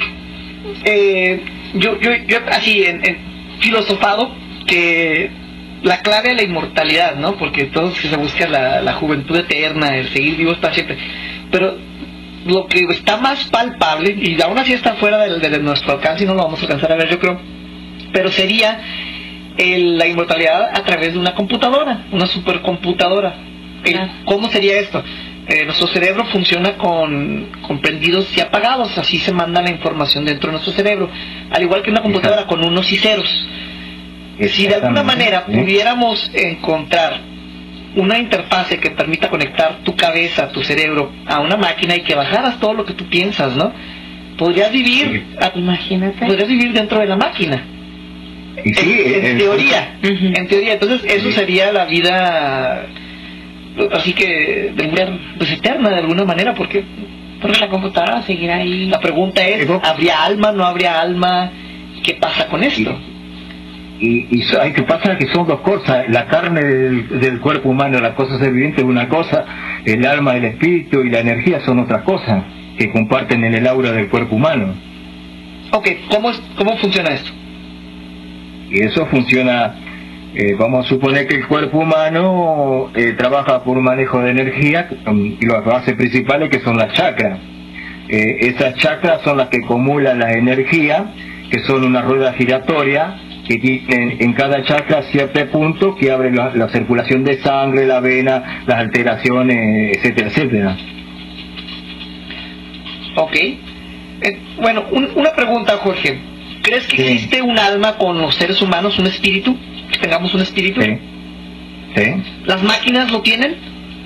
yo así en filosofado que la clave es la inmortalidad, ¿no? Porque todos se busca la juventud eterna, el seguir vivos para siempre, pero lo que está más palpable, y aún así está fuera de nuestro alcance y no lo vamos a alcanzar a ver, yo creo, pero sería la inmortalidad a través de una computadora, una supercomputadora. ¿Cómo sería esto? Nuestro cerebro funciona con prendidos y apagados, así se manda la información dentro de nuestro cerebro, al igual que una computadora con unos y ceros. Si de alguna manera pudiéramos encontrar una interfase que permita conectar tu cabeza, tu cerebro a una máquina y que bajaras todo lo que tú piensas, ¿no? Podrías vivir, imagínate, podrías vivir dentro de la máquina. En teoría, entonces eso sería la vida, así que pues eterna de alguna manera, porque la computadora seguirá ahí. La pregunta es, ¿habría alma, no habría alma? ¿Qué pasa con esto? Y hay que pasar que son dos cosas, la carne del cuerpo humano, la cosa ser viviente es una cosa, el alma, el espíritu y la energía son otras cosas que comparten en el aura del cuerpo humano. Ok, ¿cómo funciona esto? Y eso funciona, vamos a suponer que el cuerpo humano trabaja por un manejo de energía y las bases principales que son las chakras. Esas chakras son las que acumulan la energía que son una rueda giratoria que tienen en cada chakra cierto punto que abre la circulación de sangre, la vena, las alteraciones, etcétera, etcétera. Ok. Bueno, una pregunta, Jorge. ¿Crees que existe un alma con los seres humanos, un espíritu? ¿Que tengamos un espíritu? Sí. Sí. ¿Las máquinas lo tienen?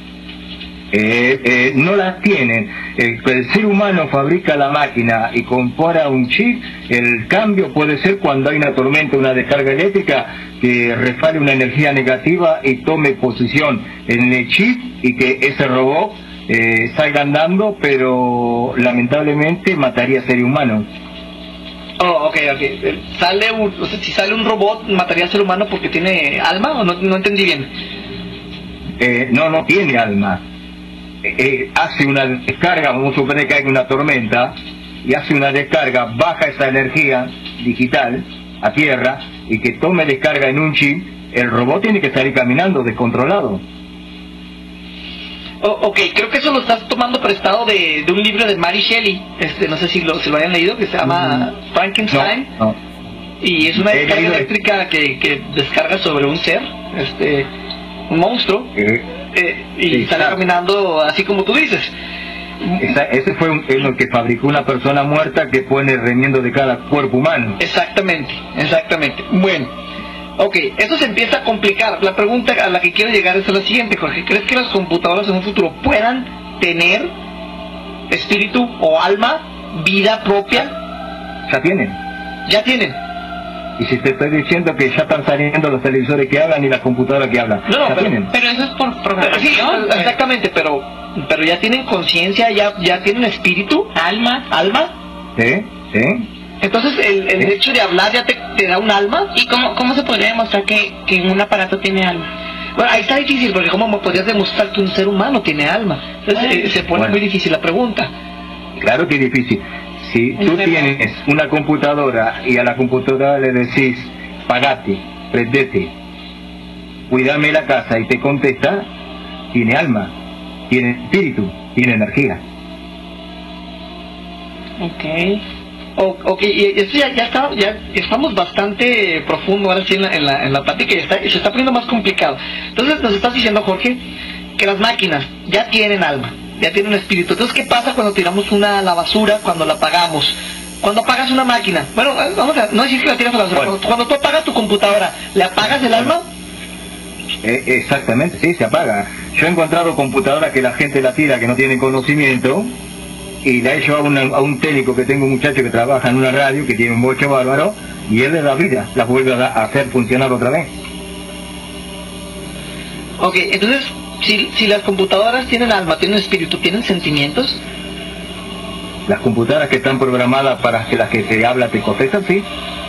No las tienen. El ser humano fabrica la máquina y compara un chip. El cambio puede ser cuando hay una tormenta, una descarga eléctrica, que resbale una energía negativa y tome posición en el chip y que ese robot salga andando, pero lamentablemente mataría a seres humanos. Oh, ok. Si sale un robot, ¿mataría al ser humano porque tiene alma? ¿O no entendí bien? No tiene alma. Hace una descarga, vamos a suponer que hay una tormenta, y hace una descarga, baja esa energía digital a tierra, y que tome descarga en un chip, el robot tiene que salir caminando descontrolado. Ok, creo que eso lo estás tomando prestado de un libro de Mary Shelley, no sé si lo hayan leído, que se llama Frankenstein. No. Y es una descarga eléctrica que descarga sobre un ser, un monstruo, y sale caminando así como tú dices. Ese fue lo que fabricó una persona muerta que pone el remiendo de cada cuerpo humano. Exactamente. Bueno, ok, esto se empieza a complicar. La pregunta a la que quiero llegar es la siguiente, Jorge. ¿Crees que las computadoras en un futuro puedan tener espíritu o alma, vida propia? Ya tienen. Ya tienen. Y si te estoy diciendo que ya están saliendo los televisores que hablan y las computadoras que hablan. No, tienen. Pero eso es por programación. Sí, exactamente, pero ya tienen conciencia, ya tienen espíritu, alma. Sí. Entonces el hecho de hablar ya te da un alma. ¿Y cómo se podría demostrar que un aparato tiene alma? Bueno, ahí está difícil, porque ¿cómo podrías demostrar que un ser humano tiene alma? Entonces se pone muy difícil la pregunta. Claro que es difícil. Si tú tienes una computadora y a la computadora le decís, pagate, prendete, cuídame la casa, y te contesta, tiene alma, tiene espíritu, tiene energía. Ok, y eso ya estamos bastante profundo ahora sí en la plática, y se está poniendo más complicado. Entonces nos estás diciendo, Jorge, que las máquinas ya tienen alma, ya tienen espíritu. Entonces, ¿qué pasa cuando tiramos a la basura, cuando la apagamos? Cuando apagas una máquina, bueno, vamos a no decir que la tiras a la basura, cuando tú apagas tu computadora, ¿le apagas el alma? Exactamente, sí, se apaga. Yo he encontrado computadoras que la gente la tira, que no tienen conocimiento, y la he llevado a un técnico, que tengo un muchacho que trabaja en una radio, que tiene un bocho bárbaro, y él le da vida, las vuelve a hacer funcionar otra vez. Ok, entonces, si las computadoras tienen alma, tienen espíritu, ¿tienen sentimientos? Las computadoras que están programadas para que las que se habla te contestan, sí.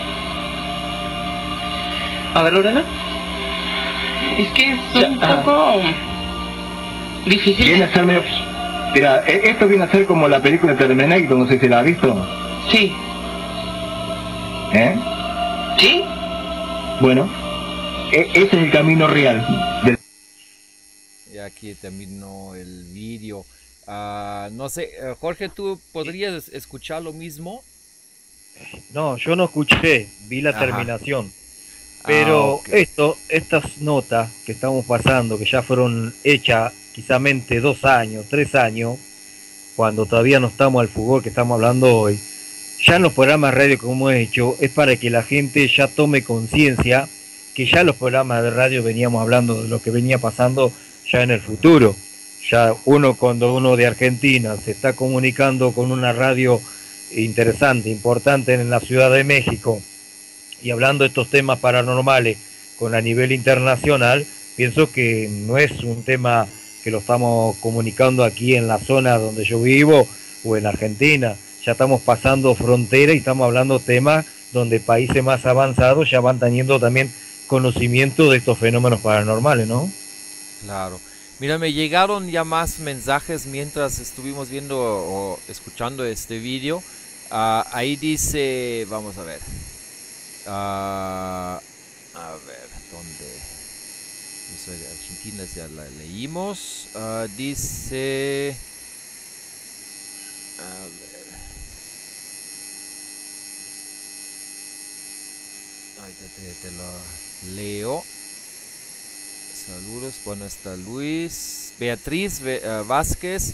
A ver, Lorena. Es que es un poco difícil. Viene a ser medio... Mira, esto viene a ser como la película de Terminator, no sé si la has visto. Sí. ¿Sí? Bueno, ese es el camino real. Y aquí terminó el vídeo. No sé, Jorge, ¿tú podrías escuchar lo mismo? No, yo no escuché, vi la terminación. Pero okay. Estas notas que estamos pasando, que ya fueron hechas quizásmente 2 años, 3 años, cuando todavía no estamos al fútbol que estamos hablando hoy, ya en los programas de radio que hemos hecho, es para que la gente ya tome conciencia que ya los programas de radio veníamos hablando de lo que venía pasando ya en el futuro. Ya cuando uno de Argentina se está comunicando con una radio interesante, importante en la Ciudad de México, y hablando de estos temas paranormales a nivel internacional, pienso que no es un tema que lo estamos comunicando aquí en la zona donde yo vivo o en Argentina. Ya estamos pasando frontera y estamos hablando temas donde países más avanzados ya van teniendo también conocimiento de estos fenómenos paranormales, ¿no? Claro. Mira, me llegaron ya más mensajes mientras estuvimos viendo o escuchando este vídeo. Ahí dice, vamos a ver. A ver, ¿dónde? Eso de Argentina ya la leímos. Dice... A ver. te lo leo. Saludos, bueno, está Luis, Beatriz Vázquez.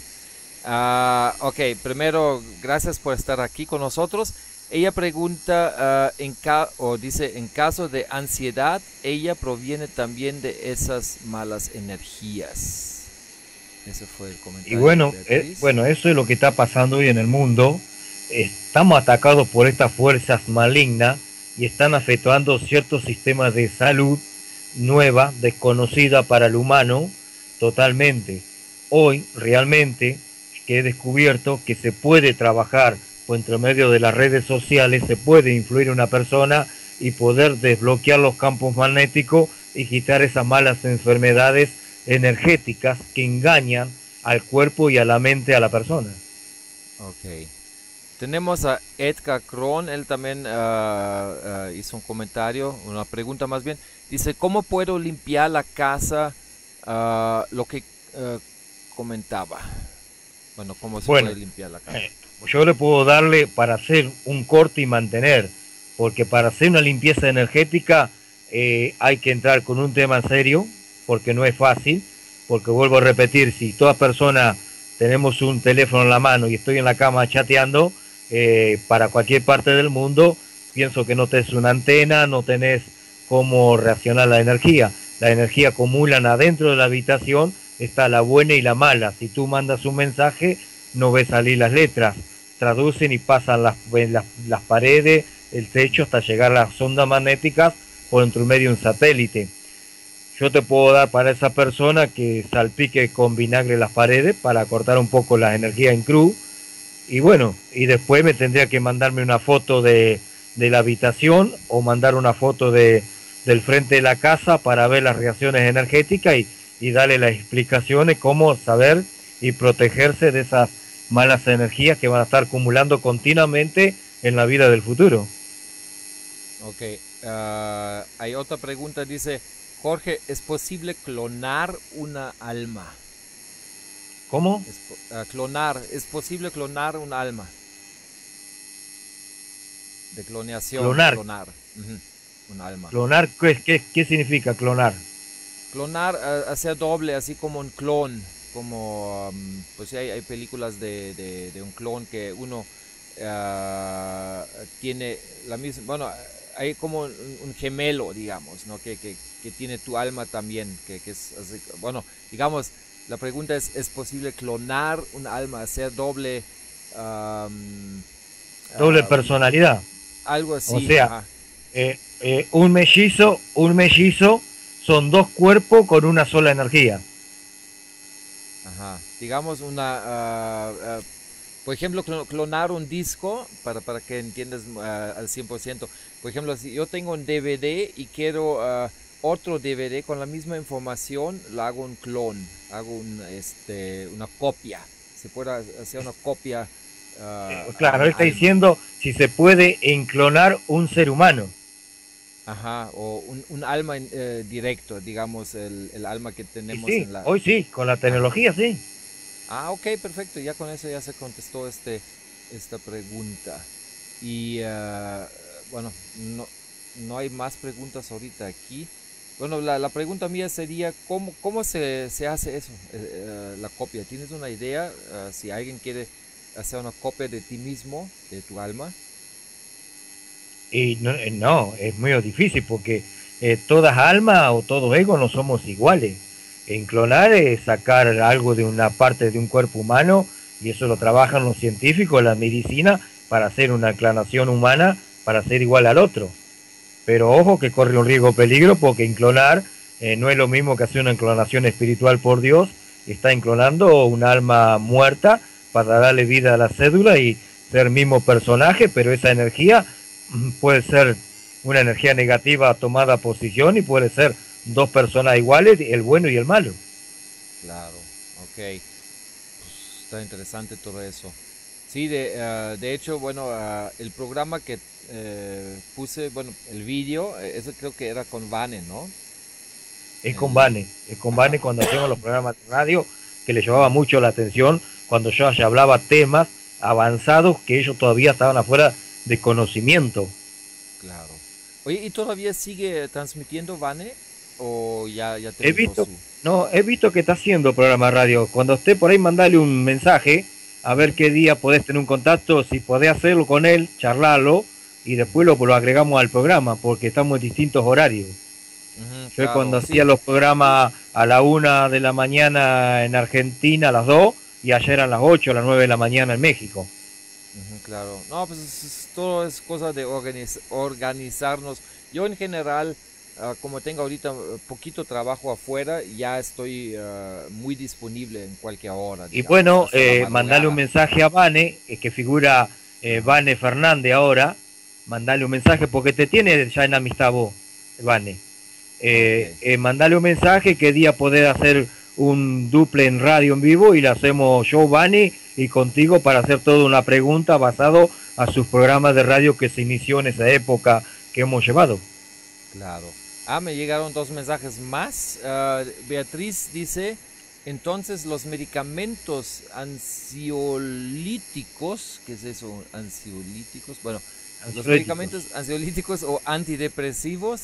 Ok, primero, gracias por estar aquí con nosotros. Ella pregunta, dice, en caso de ansiedad, ella proviene también de esas malas energías. Ese fue el comentario. Y bueno, de bueno, eso es lo que está pasando hoy en el mundo. Estamos atacados por estas fuerzas malignas y están afectando ciertos sistemas de salud nueva, desconocida para el humano totalmente. Hoy realmente que he descubierto que se puede trabajar por entre medio de las redes sociales, se puede influir en una persona y poder desbloquear los campos magnéticos y quitar esas malas enfermedades energéticas que engañan al cuerpo y a la mente a la persona. Ok. Tenemos a Edgar Kron, él también hizo un comentario, una pregunta más bien. Dice, ¿cómo puedo limpiar la casa? Lo que comentaba. Bueno, ¿cómo se puede limpiar la casa? Yo le puedo darle para hacer un corte y mantener, porque para hacer una limpieza energética hay que entrar con un tema serio, porque no es fácil, porque vuelvo a repetir, si toda persona tenemos un teléfono en la mano y estoy en la cama chateando, para cualquier parte del mundo, pienso que no tenés una antena, no tenés cómo reaccionar la energía. La energía acumulan adentro de la habitación, está la buena y la mala. Si tú mandas un mensaje, no ves salir las letras, traducen y pasan las paredes, el techo, hasta llegar a las ondas magnéticas por entre medio de un satélite. Yo te puedo dar para esa persona que salpique con vinagre las paredes para cortar un poco la energía en cruz. Y bueno, y después me tendría que mandarme una foto de la habitación o mandar una foto del frente de la casa para ver las reacciones energéticas y darle las explicaciones cómo saber y protegerse de esas malas energías que van a estar acumulando continuamente en la vida del futuro. Ok, hay otra pregunta, dice Jorge, ¿es posible clonar una alma? ¿Cómo? Clonar, ¿es posible clonar un alma? De clonación. Clonar. Un alma. Clonar, ¿qué significa clonar? Clonar, hacer doble, así como un clon. Como, pues hay películas de un clon que uno tiene la misma, bueno, hay como un gemelo, digamos, ¿no? Que tiene tu alma también, que es así, bueno, digamos, la pregunta es posible clonar un alma, hacer doble... doble personalidad. Algo así. O sea, un mellizo son dos cuerpos con una sola energía. Ajá. Digamos por ejemplo, clonar un disco, para que entiendas al 100%. Por ejemplo, si yo tengo un DVD y quiero otro DVD con la misma información, lo hago un clon, hago una copia. Se puede hacer una copia. Claro, él está diciendo si se puede enclonar un ser humano. Ajá, o un alma directo, digamos, el alma que tenemos sí, en la... Hoy sí, con la tecnología sí. Ah, ok, perfecto, ya con eso ya se contestó esta pregunta. Y bueno, no hay más preguntas ahorita aquí. Bueno, la pregunta mía sería, ¿cómo se hace eso, la copia? ¿Tienes una idea? Si alguien quiere hacer una copia de ti mismo, de tu alma. Y no, es muy difícil porque todas almas o todo ego no somos iguales. En clonar es sacar algo de una parte de un cuerpo humano y eso lo trabajan los científicos, la medicina, para hacer una clonación humana para ser igual al otro. Pero ojo que corre un riesgo peligro porque en clonar no es lo mismo que hacer una clonación espiritual por Dios. Está enclonando un alma muerta para darle vida a la cédula y ser mismo personaje, pero esa energía puede ser una energía negativa tomada posición y puede ser dos personas iguales, el bueno y el malo. Claro, ok. Pues está interesante todo eso. Sí, de hecho, bueno, el programa que puse, bueno, el vídeo, eso creo que era con Vane, ¿no? Es con Vane cuando hacíamos los programas de radio, que le llevaba mucho la atención cuando yo ya hablaba temas avanzados que ellos todavía estaban afuera de conocimiento. Claro. Oye, ¿y todavía sigue transmitiendo, Vane? ¿O ya He terminó visto, su...? no, he visto que está haciendo programa de radio. Cuando esté por ahí, mandale un mensaje a ver qué día podés tener un contacto, si podés hacerlo con él, charlarlo y después lo agregamos al programa porque estamos en distintos horarios. Ujú, Yo claro, cuando sí. hacía los programas a la 1 de la mañana en Argentina, a las 2, y ayer eran las 8, a las 9 de la mañana en México. Ujú, claro. No, pues todo es cosa de organizarnos. Yo en general, como tengo ahorita poquito trabajo afuera, ya estoy muy disponible en cualquier hora, Y digamos, bueno, hasta la mandale un madrugada. mensaje a Vane, que figura Vane Fernández ahora. Mandale un mensaje porque te tiene ya en amistad vos, Vane. Ok. Mandale un mensaje qué día podés hacer un duple en radio en vivo y le hacemos yo, Vane, y contigo para hacer toda una pregunta basado a sus programas de radio que se inició en esa época que hemos llevado. Claro. Me llegaron dos mensajes más. Beatriz dice, entonces los medicamentos ansiolíticos, ¿qué es eso? Ansiolíticos. Bueno, los medicamentos ansiolíticos o antidepresivos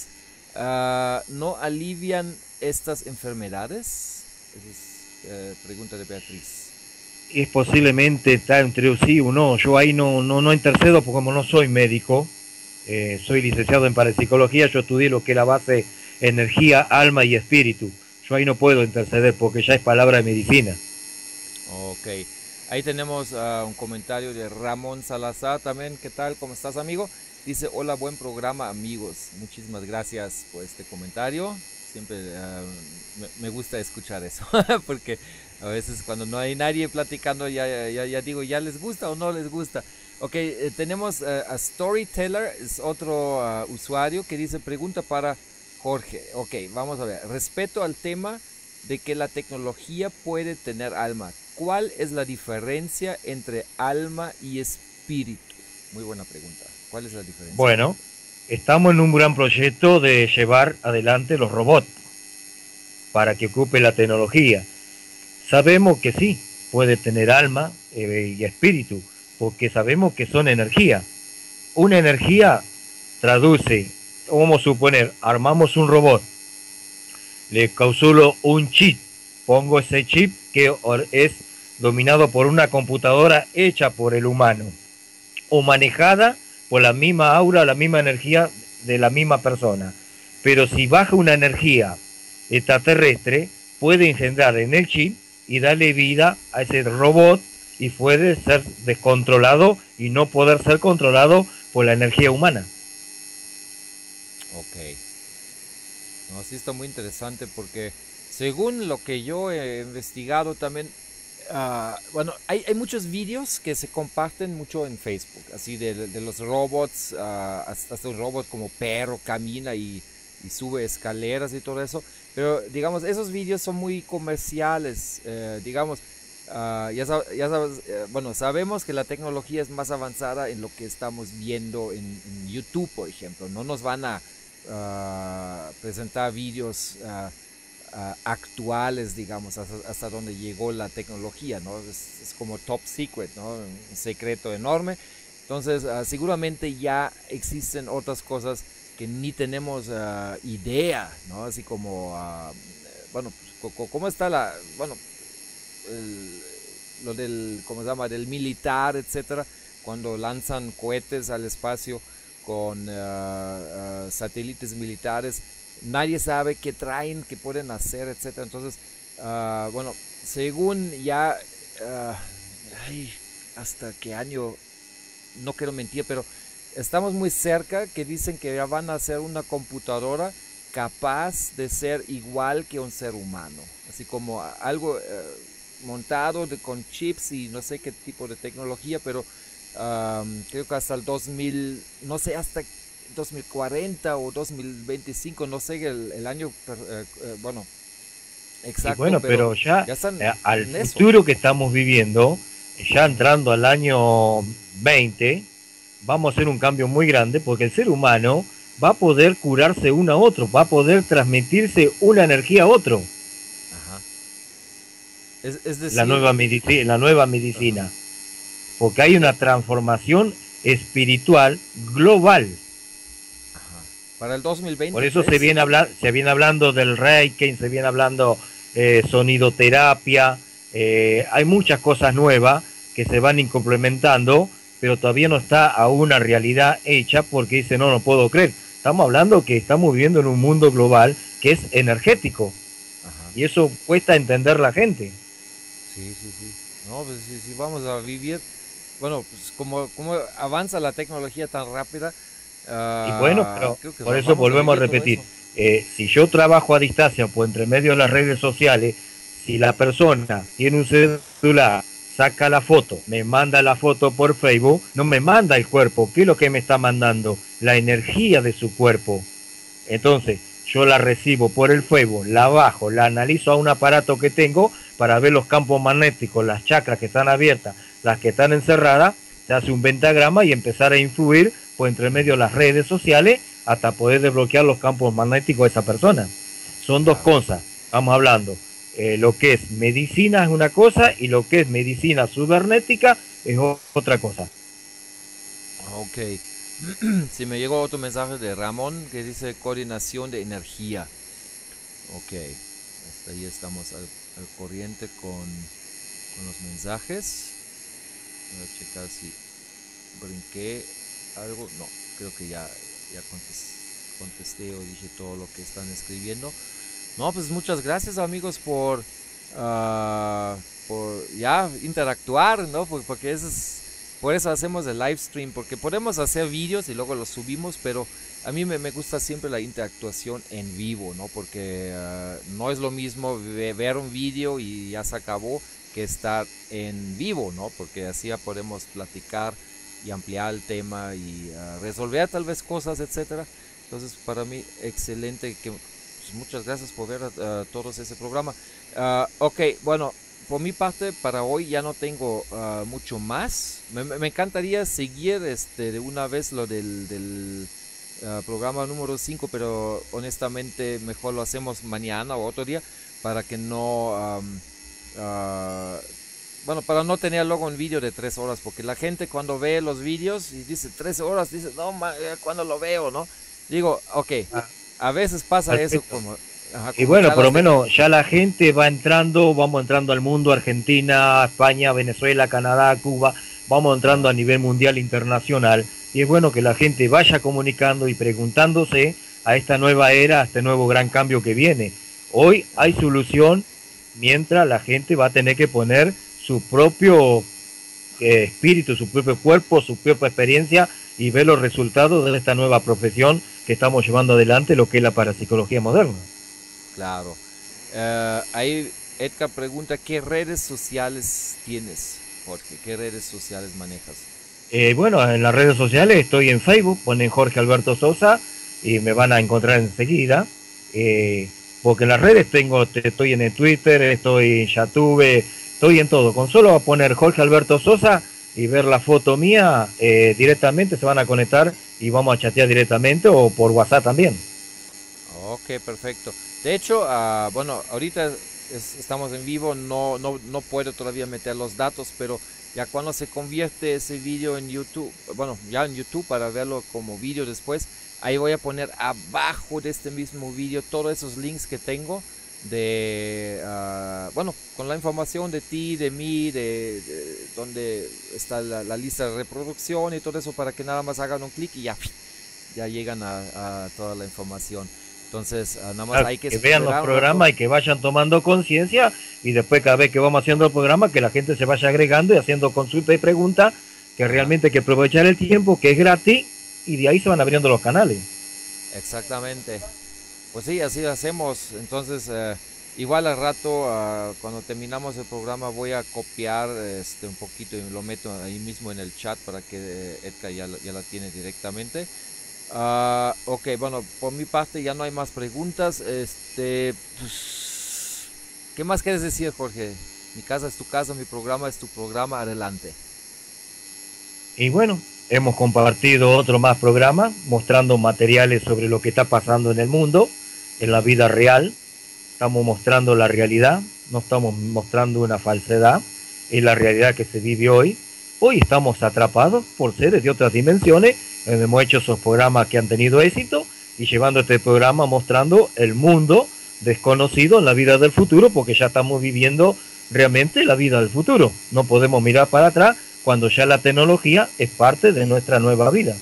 no alivian estas enfermedades. Esa es pregunta de Beatriz. Es posiblemente está entre sí o no. Yo ahí no intercedo porque como no soy médico. Soy licenciado en parapsicología, yo estudié lo que es la base energía, alma y espíritu. Yo ahí no puedo interceder porque ya es palabra de medicina. Ok, ahí tenemos un comentario de Ramón Salazar también. ¿Qué tal? ¿Cómo estás, amigo? Dice, hola, buen programa, amigos. Muchísimas gracias por este comentario. Siempre me gusta escuchar eso, porque a veces cuando no hay nadie platicando ya digo, ¿ya les gusta o no les gusta? Ok, tenemos a Storyteller, es otro usuario que dice, pregunta para Jorge. Ok, vamos a ver. Respeto al tema de que la tecnología puede tener alma. ¿Cuál es la diferencia entre alma y espíritu? Muy buena pregunta. ¿Cuál es la diferencia? Bueno, estamos en un gran proyecto de llevar adelante los robots para que ocupe la tecnología. Sabemos que sí, puede tener alma y espíritu, porque sabemos que son energía. Una energía traduce, vamos a suponer, armamos un robot, le causó un chip, pongo ese chip que es dominado por una computadora hecha por el humano, o manejada por la misma aura, la misma energía de la misma persona. Pero si baja una energía extraterrestre, puede engendrar en el chip y darle vida a ese robot y puede ser descontrolado y no poder ser controlado por la energía humana. Ok. No, sí está muy interesante porque según lo que yo he investigado también, bueno, hay muchos vídeos que se comparten mucho en Facebook, así de los robots, hasta un robot como perro camina y sube escaleras y todo eso, pero digamos, esos vídeos son muy comerciales, digamos, ya sabes, bueno, sabemos que la tecnología es más avanzada en lo que estamos viendo en YouTube, por ejemplo. No nos van a presentar vídeos actuales, digamos, hasta donde llegó la tecnología, ¿no? Es como top secret, ¿no? Un secreto enorme. Entonces, seguramente ya existen otras cosas que ni tenemos idea, ¿no? Así como, bueno, ¿cómo está bueno, lo del, ¿cómo se llama? Del militar, etcétera, cuando lanzan cohetes al espacio con satélites militares, nadie sabe qué traen, qué pueden hacer, etcétera. Entonces, bueno, según ya, hasta qué año, no quiero mentir, pero estamos muy cerca, que dicen que ya van a hacer una computadora capaz de ser igual que un ser humano, así como algo montado con chips y no sé qué tipo de tecnología, pero creo que hasta el 2000, no sé, hasta 2040 o 2025, no sé el año, bueno, exacto. Y bueno, pero ya están al futuro que estamos viviendo, ya entrando al año 20, vamos a hacer un cambio muy grande porque el ser humano va a poder curarse uno a otro, va a poder transmitirse una energía a otro. Ajá. Es decir, la nueva medicina. Ajá. Porque hay una transformación espiritual global. Ajá. Para el 2020. Por eso se viene hablando del Reiki, se viene hablando sonidoterapia, hay muchas cosas nuevas que se van implementando, pero todavía no está a una realidad hecha porque dice, no puedo creer. Estamos hablando que estamos viviendo en un mundo global que es energético. Ajá. Y eso cuesta entender la gente. Sí. No, pues si vamos a vivir, bueno, pues como avanza la tecnología tan rápida. Y bueno, pero por eso volvemos a repetir. Si yo trabajo a distancia por entre medio de las redes sociales, si la persona tiene un celular, saca la foto, me manda la foto por Facebook, no me manda el cuerpo. ¿Qué es lo que me está mandando? La energía de su cuerpo. Entonces, yo la recibo por el Facebook, la bajo, la analizo a un aparato que tengo para ver los campos magnéticos, las chakras que están abiertas, las que están encerradas, se hace un pentagrama y empezar a influir por entre medio de las redes sociales hasta poder desbloquear los campos magnéticos de esa persona. Son dos cosas, estamos hablando. Lo que es medicina es una cosa y lo que es medicina cibernética es otra cosa. Ok. Sí, me llegó otro mensaje de Ramón que dice coordinación de energía. Ok. Hasta ahí estamos al corriente con los mensajes. Voy a checar si brinqué algo. No, creo que ya contesté o dije todo lo que están escribiendo. No, pues muchas gracias amigos por ya interactuar, ¿no? Porque por eso hacemos el live stream, porque podemos hacer vídeos y luego los subimos, pero a mí me gusta siempre la interactuación en vivo, ¿no? Porque no es lo mismo ver un vídeo y ya se acabó que estar en vivo, ¿no? Porque así ya podemos platicar y ampliar el tema y resolver tal vez cosas, etcétera. Entonces para mí excelente que... Muchas gracias por ver todos ese programa. Ok, bueno, por mi parte para hoy ya no tengo mucho más. Me encantaría seguir de una vez lo del programa número 5, pero honestamente mejor lo hacemos mañana o otro día para que no... bueno, para no tener luego un vídeo de 3 horas, porque la gente cuando ve los vídeos y dice 3 horas, dice, no, cuando lo veo, ¿no? Digo, ok. A veces pasa perfecto. Eso como... y bueno, por lo menos ya la gente va entrando, vamos entrando al mundo, Argentina, España, Venezuela, Canadá, Cuba, vamos entrando a nivel mundial internacional y es bueno que la gente vaya comunicando y preguntándose a esta nueva era, a este nuevo gran cambio que viene. Hoy hay solución mientras la gente va a tener que poner su propio espíritu, su propio cuerpo, su propia experiencia y ver los resultados de esta nueva profesión que estamos llevando adelante, lo que es la parapsicología moderna. Claro. Ahí Edgar pregunta, ¿qué redes sociales tienes, Jorge? ¿Qué redes sociales manejas? Bueno, en las redes sociales estoy en Facebook, ponen Jorge Alberto Sosa y me van a encontrar enseguida. Porque en las redes estoy en el Twitter, estoy en YouTube, estoy en todo. Con solo poner Jorge Alberto Sosa y ver la foto mía, directamente se van a conectar y vamos a chatear directamente o por WhatsApp también. Ok, perfecto. De hecho, bueno, ahorita estamos en vivo, no puedo todavía meter los datos, pero ya cuando se convierte ese vídeo en YouTube, bueno, ya en YouTube para verlo como vídeo después, ahí voy a poner abajo de este mismo vídeo todos esos links que tengo de, bueno, con la información de ti, de mí, de donde está la lista de reproducción y todo eso para que nada más hagan un clic y ya llegan a toda la información. Entonces, nada más hay que vean los programas y que vayan tomando conciencia y después cada vez que vamos haciendo el programa que la gente se vaya agregando y haciendo consultas y preguntas, que realmente hay que aprovechar el tiempo, que es gratis y de ahí se van abriendo los canales. Exactamente. Pues sí, así lo hacemos. Entonces, igual al rato, cuando terminamos el programa, voy a copiar un poquito y lo meto ahí mismo en el chat para que Edgar ya la tiene directamente. Ok, bueno, por mi parte ya no hay más preguntas. Pues, ¿qué más quieres decir, Jorge? Mi casa es tu casa, mi programa es tu programa, adelante. Y bueno, hemos compartido otro más programa mostrando materiales sobre lo que está pasando en el mundo, en la vida real. Estamos mostrando la realidad, no estamos mostrando una falsedad, es la realidad que se vive hoy. Hoy estamos atrapados por seres de otras dimensiones. Hemos hecho esos programas que han tenido éxito y llevando este programa mostrando el mundo desconocido en la vida del futuro, porque ya estamos viviendo realmente la vida del futuro. No podemos mirar para atrás cuando ya la tecnología es parte de nuestra nueva vida.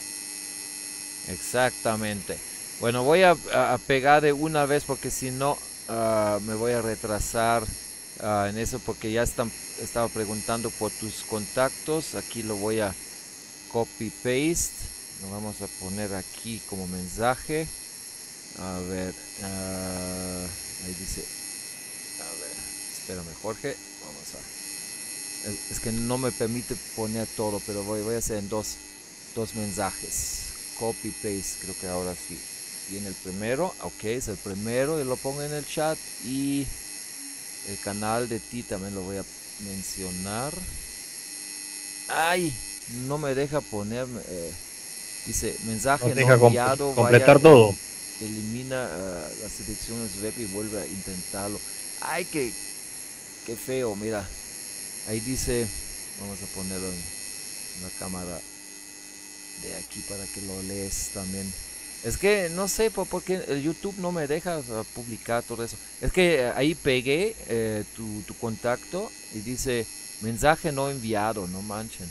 Exactamente. Bueno, voy a pegar de una vez porque si no me voy a retrasar en eso, porque ya estaba preguntando por tus contactos. Aquí lo voy a copy paste, lo vamos a poner aquí como mensaje. A ver, ahí dice, a ver, espérame Jorge, vamos a, es que no me permite poner todo, pero voy a hacer en dos mensajes. Copy paste, creo que ahora sí viene el primero. Ok, es el primero y lo pongo en el chat. Y el canal de ti también lo voy a mencionar. Ay, no me deja poner, dice mensaje no enviado, completar todo. Elimina las direcciones web y vuelve a intentarlo. Ay, qué feo, mira, ahí dice, vamos a ponerlo en la cámara de aquí para que lo lees también. Es que no sé por qué el YouTube no me deja publicar todo eso. Es que ahí pegué tu contacto y dice mensaje no enviado, no manchen.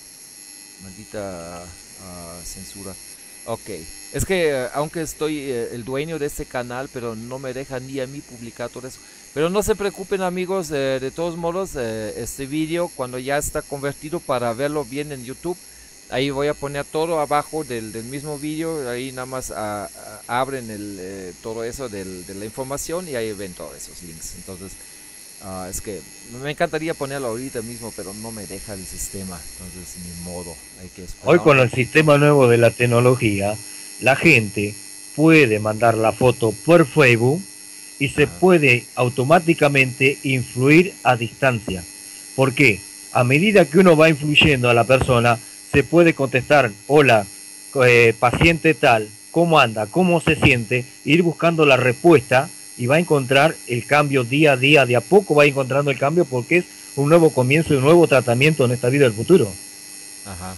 Maldita censura. Ok, es que aunque estoy el dueño de este canal, pero no me deja ni a mí publicar todo eso. Pero no se preocupen amigos, de todos modos este vídeo cuando ya está convertido para verlo bien en YouTube, ahí voy a poner todo abajo del mismo vídeo, ahí nada más abren todo eso de la información y ahí ven todos esos links. Entonces es que me encantaría ponerlo ahorita mismo, pero no me deja el sistema, entonces ni modo, hay que esperar. Hoy con el sistema nuevo de la tecnología, la gente puede mandar la foto por Facebook y se puede automáticamente influir a distancia. ¿Por qué? A medida que uno va influyendo a la persona, se puede contestar, hola, paciente tal, ¿cómo anda? ¿Cómo se siente? Ir buscando la respuesta y va a encontrar el cambio día a día, de a poco va encontrando el cambio, porque es un nuevo comienzo y un nuevo tratamiento en esta vida del futuro. Ajá.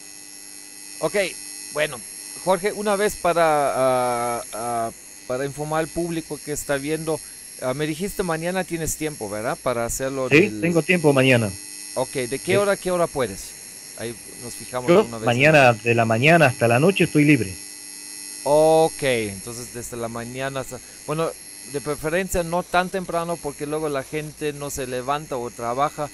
Ok, bueno, Jorge, una vez para informar al público que está viendo, me dijiste mañana tienes tiempo, ¿verdad? Para hacerlo. Sí, tengo tiempo mañana. Ok, ¿de qué hora a qué hora puedes? Ahí nos fijamos una vez. Mañana, de la mañana hasta la noche estoy libre. Ok, entonces desde la mañana hasta... Bueno, de preferencia no tan temprano porque luego la gente no se levanta o trabaja.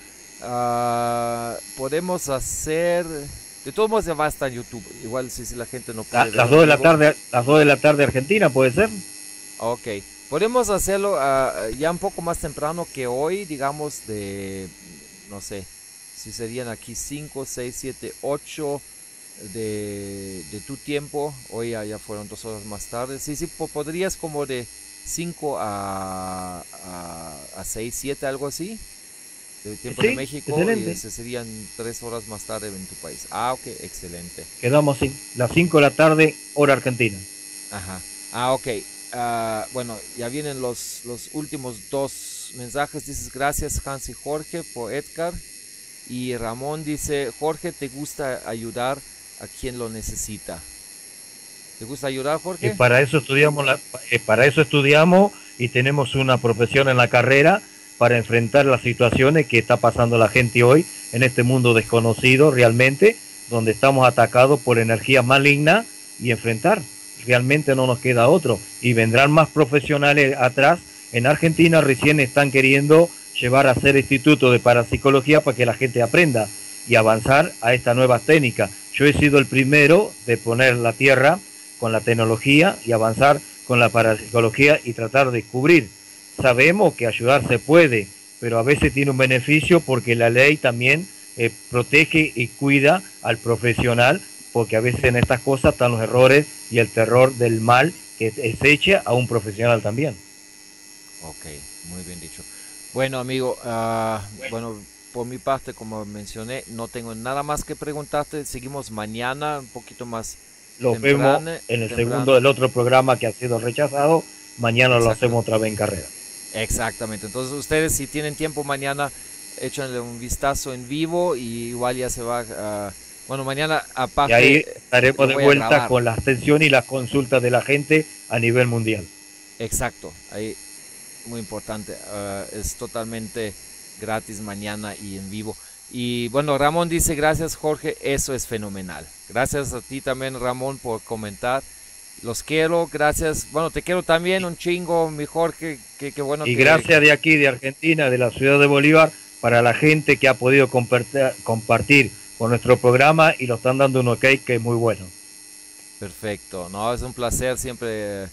Podemos hacer... De todos modos ya va a estar en YouTube. Igual si la gente no puede... Las 2 de la tarde, las 2 de la tarde Argentina, ¿puede ser? Ok. Podemos hacerlo ya un poco más temprano que hoy, digamos de... No sé, si serían aquí 5, 6, 7, 8 de tu tiempo. Hoy ya fueron 2 horas más tarde. Sí, podrías como de 5 a 6, 7, algo así. De tiempo de México, excelente. Y serían 3 horas más tarde en tu país. Ah, ok, excelente. Quedamos así, las 5 de la tarde, hora argentina. Ajá, ok. Bueno, ya vienen los últimos 2 mensajes. Dices, gracias Hans y Jorge por Edgar. Y Ramón dice, Jorge, ¿te gusta ayudar a quien lo necesita? ¿Te gusta ayudar, Jorge? Y para eso estudiamos y tenemos una profesión en la carrera para enfrentar las situaciones que está pasando la gente hoy en este mundo desconocido realmente, donde estamos atacados por energías malignas y enfrentar. Realmente no nos queda otro. Y vendrán más profesionales atrás. En Argentina recién están queriendo llevar a hacer institutos de parapsicología para que la gente aprenda y avanzar a esta nueva técnica. Yo he sido el primero de poner la tierra con la tecnología y avanzar con la parapsicología y tratar de descubrir. Sabemos que ayudar se puede, pero a veces tiene un beneficio porque la ley también protege y cuida al profesional, porque a veces en estas cosas están los errores y el terror del mal que se echa a un profesional también. Ok, muy bien dicho. Bueno, amigo, bueno, por mi parte, como mencioné, no tengo nada más que preguntarte. Seguimos mañana, un poquito más Lo vemos en el segundo del otro programa que ha sido rechazado. Mañana lo hacemos otra vez en carrera. Exactamente. Entonces, ustedes, si tienen tiempo mañana, échenle un vistazo en vivo y igual ya se va Bueno, mañana Y aparte ahí estaremos lo de voy a vuelta grabar. con la atención y las consultas de la gente a nivel mundial. Exacto, ahí muy importante. Es totalmente gratis mañana y en vivo. Y bueno, Ramón dice, gracias Jorge, eso es fenomenal. Gracias a ti también, Ramón, por comentar. Los quiero, gracias. Bueno, te quiero también un chingo, mi Jorge. Qué bueno Y que... gracias de aquí, de Argentina, de la ciudad de Bolívar, para la gente que ha podido compartir con nuestro programa y lo están dando un ok que es muy bueno. Perfecto, no, es un placer siempre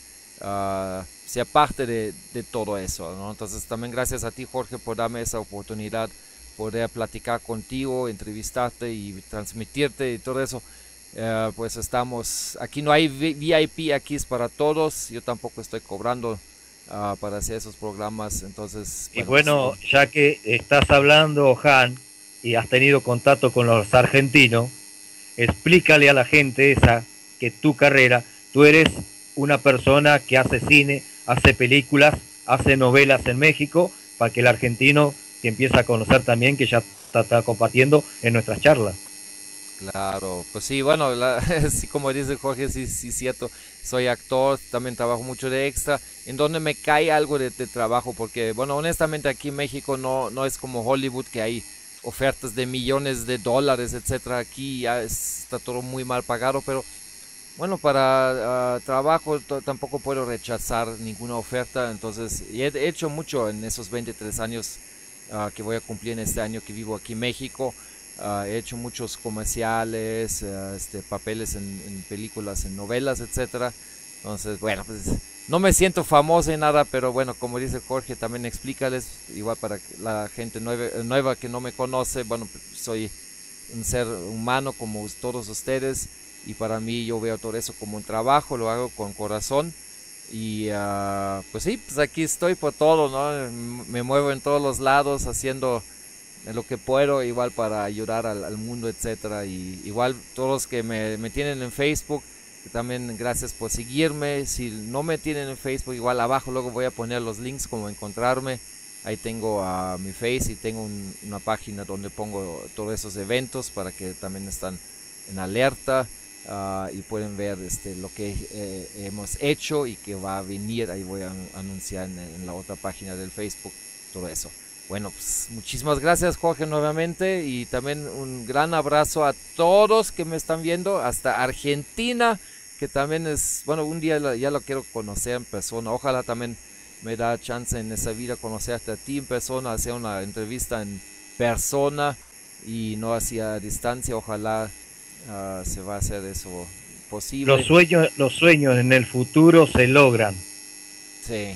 ser parte de todo eso, ¿no? Entonces también gracias a ti, Jorge, por darme esa oportunidad, poder platicar contigo, entrevistarte y transmitirte y todo eso. Pues estamos, aquí no hay VIP, aquí es para todos, yo tampoco estoy cobrando para hacer esos programas, entonces... Y bueno, ya que estás hablando, Han, y has tenido contacto con los argentinos, explícale a la gente esa que tu carrera, tú eres una persona que hace cine, hace películas, hace novelas en México, para que el argentino te empiece a conocer también, que ya está compartiendo en nuestras charlas. Claro, pues sí, bueno, sí, como dice Jorge, sí, cierto, soy actor, también trabajo mucho de extra, en donde me cae algo de trabajo, porque, bueno, honestamente aquí en México no es como Hollywood, que hay ofertas de millones de dólares, etcétera. Aquí ya está todo muy mal pagado, pero bueno, para trabajo tampoco puedo rechazar ninguna oferta, entonces he hecho mucho en esos 23 años que voy a cumplir en este año que vivo aquí en México. He hecho muchos comerciales, papeles en películas, en novelas, etcétera. Entonces, bueno, pues no me siento famoso en nada, pero bueno, como dice Jorge, también explícales, igual para la gente nueva que no me conoce, bueno, soy un ser humano como todos ustedes, y para mí yo veo todo eso como un trabajo, lo hago con corazón, y pues sí, pues aquí estoy por todo, ¿no? Me muevo en todos los lados haciendo lo que puedo, igual para ayudar al mundo, etcétera. Y igual todos los que me tienen en Facebook, también gracias por seguirme. Si no me tienen en Facebook, igual abajo luego voy a poner los links como encontrarme. Ahí tengo mi Face y tengo una página donde pongo todos esos eventos para que también están en alerta y pueden ver lo que hemos hecho y que va a venir. Ahí voy a anunciar en la otra página del Facebook todo eso. Bueno, pues muchísimas gracias, Jorge, nuevamente, y también un gran abrazo a todos que me están viendo, hasta Argentina, que también es, bueno, un día ya lo quiero conocer en persona. Ojalá también me da chance en esa vida conocerte a ti en persona, hacer una entrevista en persona y no hacia distancia. Ojalá se va a hacer eso posible. Los sueños en el futuro se logran. Sí.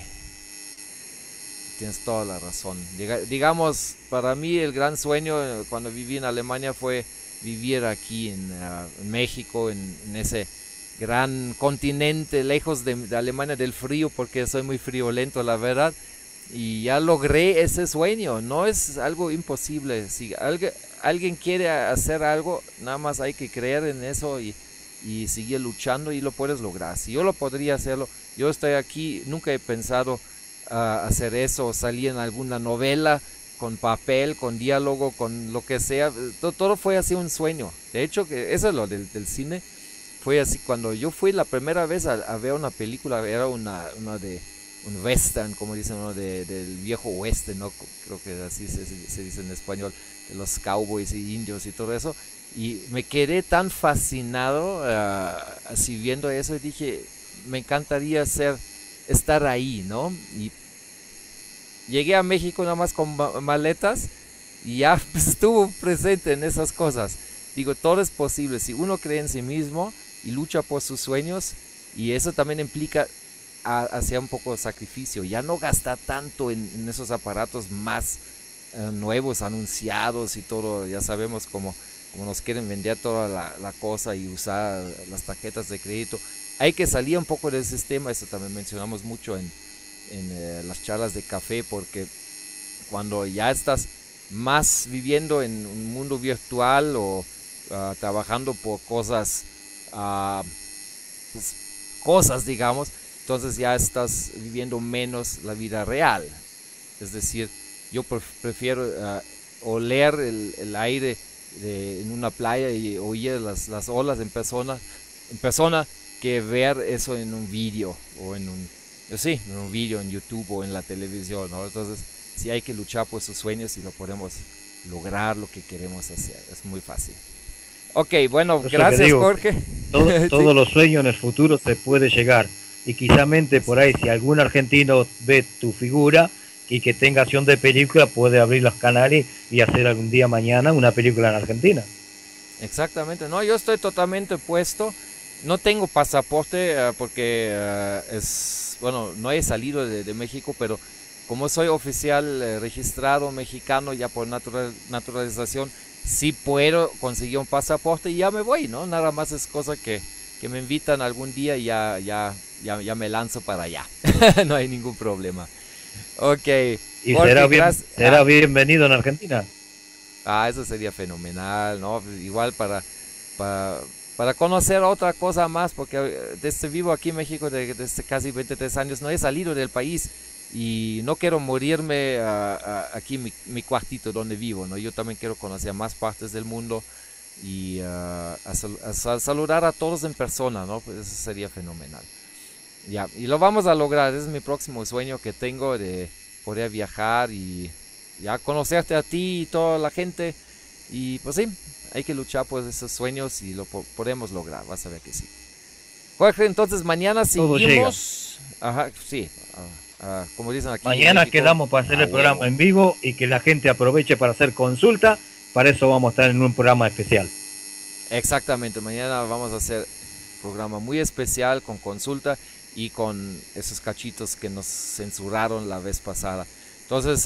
Tienes toda la razón. Digamos, para mí el gran sueño cuando viví en Alemania fue vivir aquí en México, en ese gran continente, lejos de Alemania del frío, porque soy muy friolento, la verdad. Y ya logré ese sueño. No es algo imposible. Si alguien quiere hacer algo, nada más hay que creer en eso y seguir luchando y lo puedes lograr. Si yo lo podría hacerlo, yo estoy aquí, nunca he pensado hacer eso, salir en alguna novela con papel, con diálogo, con lo que sea. Todo fue así un sueño. De hecho, que eso es lo del cine. Fue así cuando yo fui la primera vez a ver una película, era una de un western, como dicen, uno del viejo oeste, ¿no? Creo que así se dice en español, de los cowboys y indios y todo eso. Y me quedé tan fascinado así viendo eso y dije, me encantaría estar ahí, ¿no? Y llegué a México nada más con maletas y ya pues, estuvo presente en esas cosas. Digo, todo es posible si uno cree en sí mismo y lucha por sus sueños, y eso también implica hacer un poco de sacrificio, ya no gastar tanto en esos aparatos más nuevos, anunciados y todo. Ya sabemos cómo nos quieren vender toda la cosa y usar las tarjetas de crédito. Hay que salir un poco del sistema, eso también mencionamos mucho en las charlas de café, porque cuando ya estás más viviendo en un mundo virtual o trabajando por cosas, digamos, entonces ya estás viviendo menos la vida real. Es decir, yo prefiero oler el aire en una playa y oír las olas en persona que ver eso en un vídeo o en un vídeo en YouTube o en la televisión, ¿no? Entonces sí hay que luchar por sus sueños y lo podemos lograr lo que queremos hacer, es muy fácil. Ok, bueno, gracias Jorge. Todos los sueños en el futuro se puede llegar y quizásamente por ahí si algún argentino ve tu figura y que tenga acción de película puede abrir los canales y hacer algún día mañana una película en Argentina. Exactamente, no, yo estoy totalmente puesto, no tengo pasaporte porque no he salido de México, pero como soy oficial registrado mexicano ya por naturalización, sí puedo conseguir un pasaporte y ya me voy, ¿no? Nada más es cosa que me invitan algún día y ya me lanzo para allá. No hay ningún problema. Ok. ¿Y Jorge, será bienvenido en Argentina? Eso sería fenomenal, ¿no? Igual para conocer otra cosa más, porque desde vivo aquí en México desde casi 23 años, no he salido del país. Y no quiero morirme aquí mi cuartito donde vivo, ¿no? Yo también quiero conocer más partes del mundo y a saludar a todos en persona, ¿no? Pues eso sería fenomenal. Ya, y lo vamos a lograr, ese es mi próximo sueño que tengo de poder viajar y ya conocerte a ti y toda la gente. Y pues sí, hay que luchar por esos sueños y lo podemos lograr, vas a ver que sí. Jorge, entonces mañana seguimos. Ajá, sí. Como dicen aquí mañana quedamos para hacer el programa en vivo y que la gente aproveche para hacer consulta. Para eso vamos a estar en un programa especial. Exactamente, mañana vamos a hacer un programa muy especial con consulta y con esos cachitos que nos censuraron la vez pasada. Entonces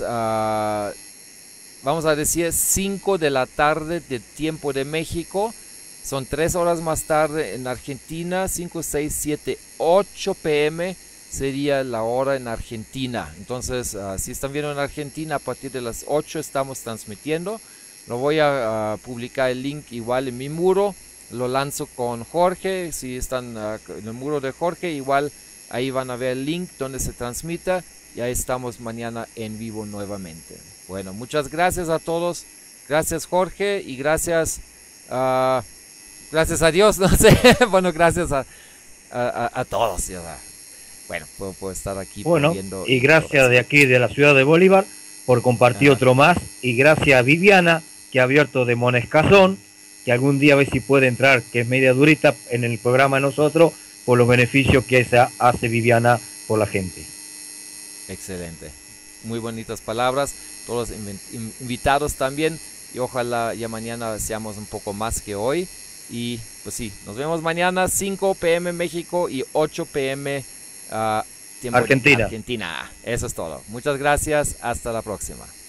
vamos a decir 5 de la tarde de tiempo de México, son 3 horas más tarde en Argentina, 5, 6, 7, 8 p.m. sería la hora en Argentina. Entonces si están viendo en Argentina, a partir de las 8 estamos transmitiendo. Lo voy a publicar el link igual en mi muro, lo lanzo con Jorge. Si están en el muro de Jorge, igual ahí van a ver el link donde se transmita y ahí estamos mañana en vivo nuevamente. Bueno, muchas gracias a todos, gracias Jorge y gracias a Dios, no sé, bueno, gracias a todos, ¿verdad? Bueno, puedo estar aquí. Bueno, y gracias de aquí de la ciudad de Bolívar por compartir otro más. Y gracias a Viviana, que ha abierto de Monescazón, que algún día a ver si puede entrar, que es media durita en el programa de nosotros, por los beneficios que hace Viviana por la gente. Excelente. Muy bonitas palabras. Todos los invitados también. Y ojalá ya mañana seamos un poco más que hoy. Y pues sí, nos vemos mañana 5 p.m. México y 8 p.m. Tiempo Argentina. Argentina. Eso es todo. Muchas gracias. Hasta la próxima.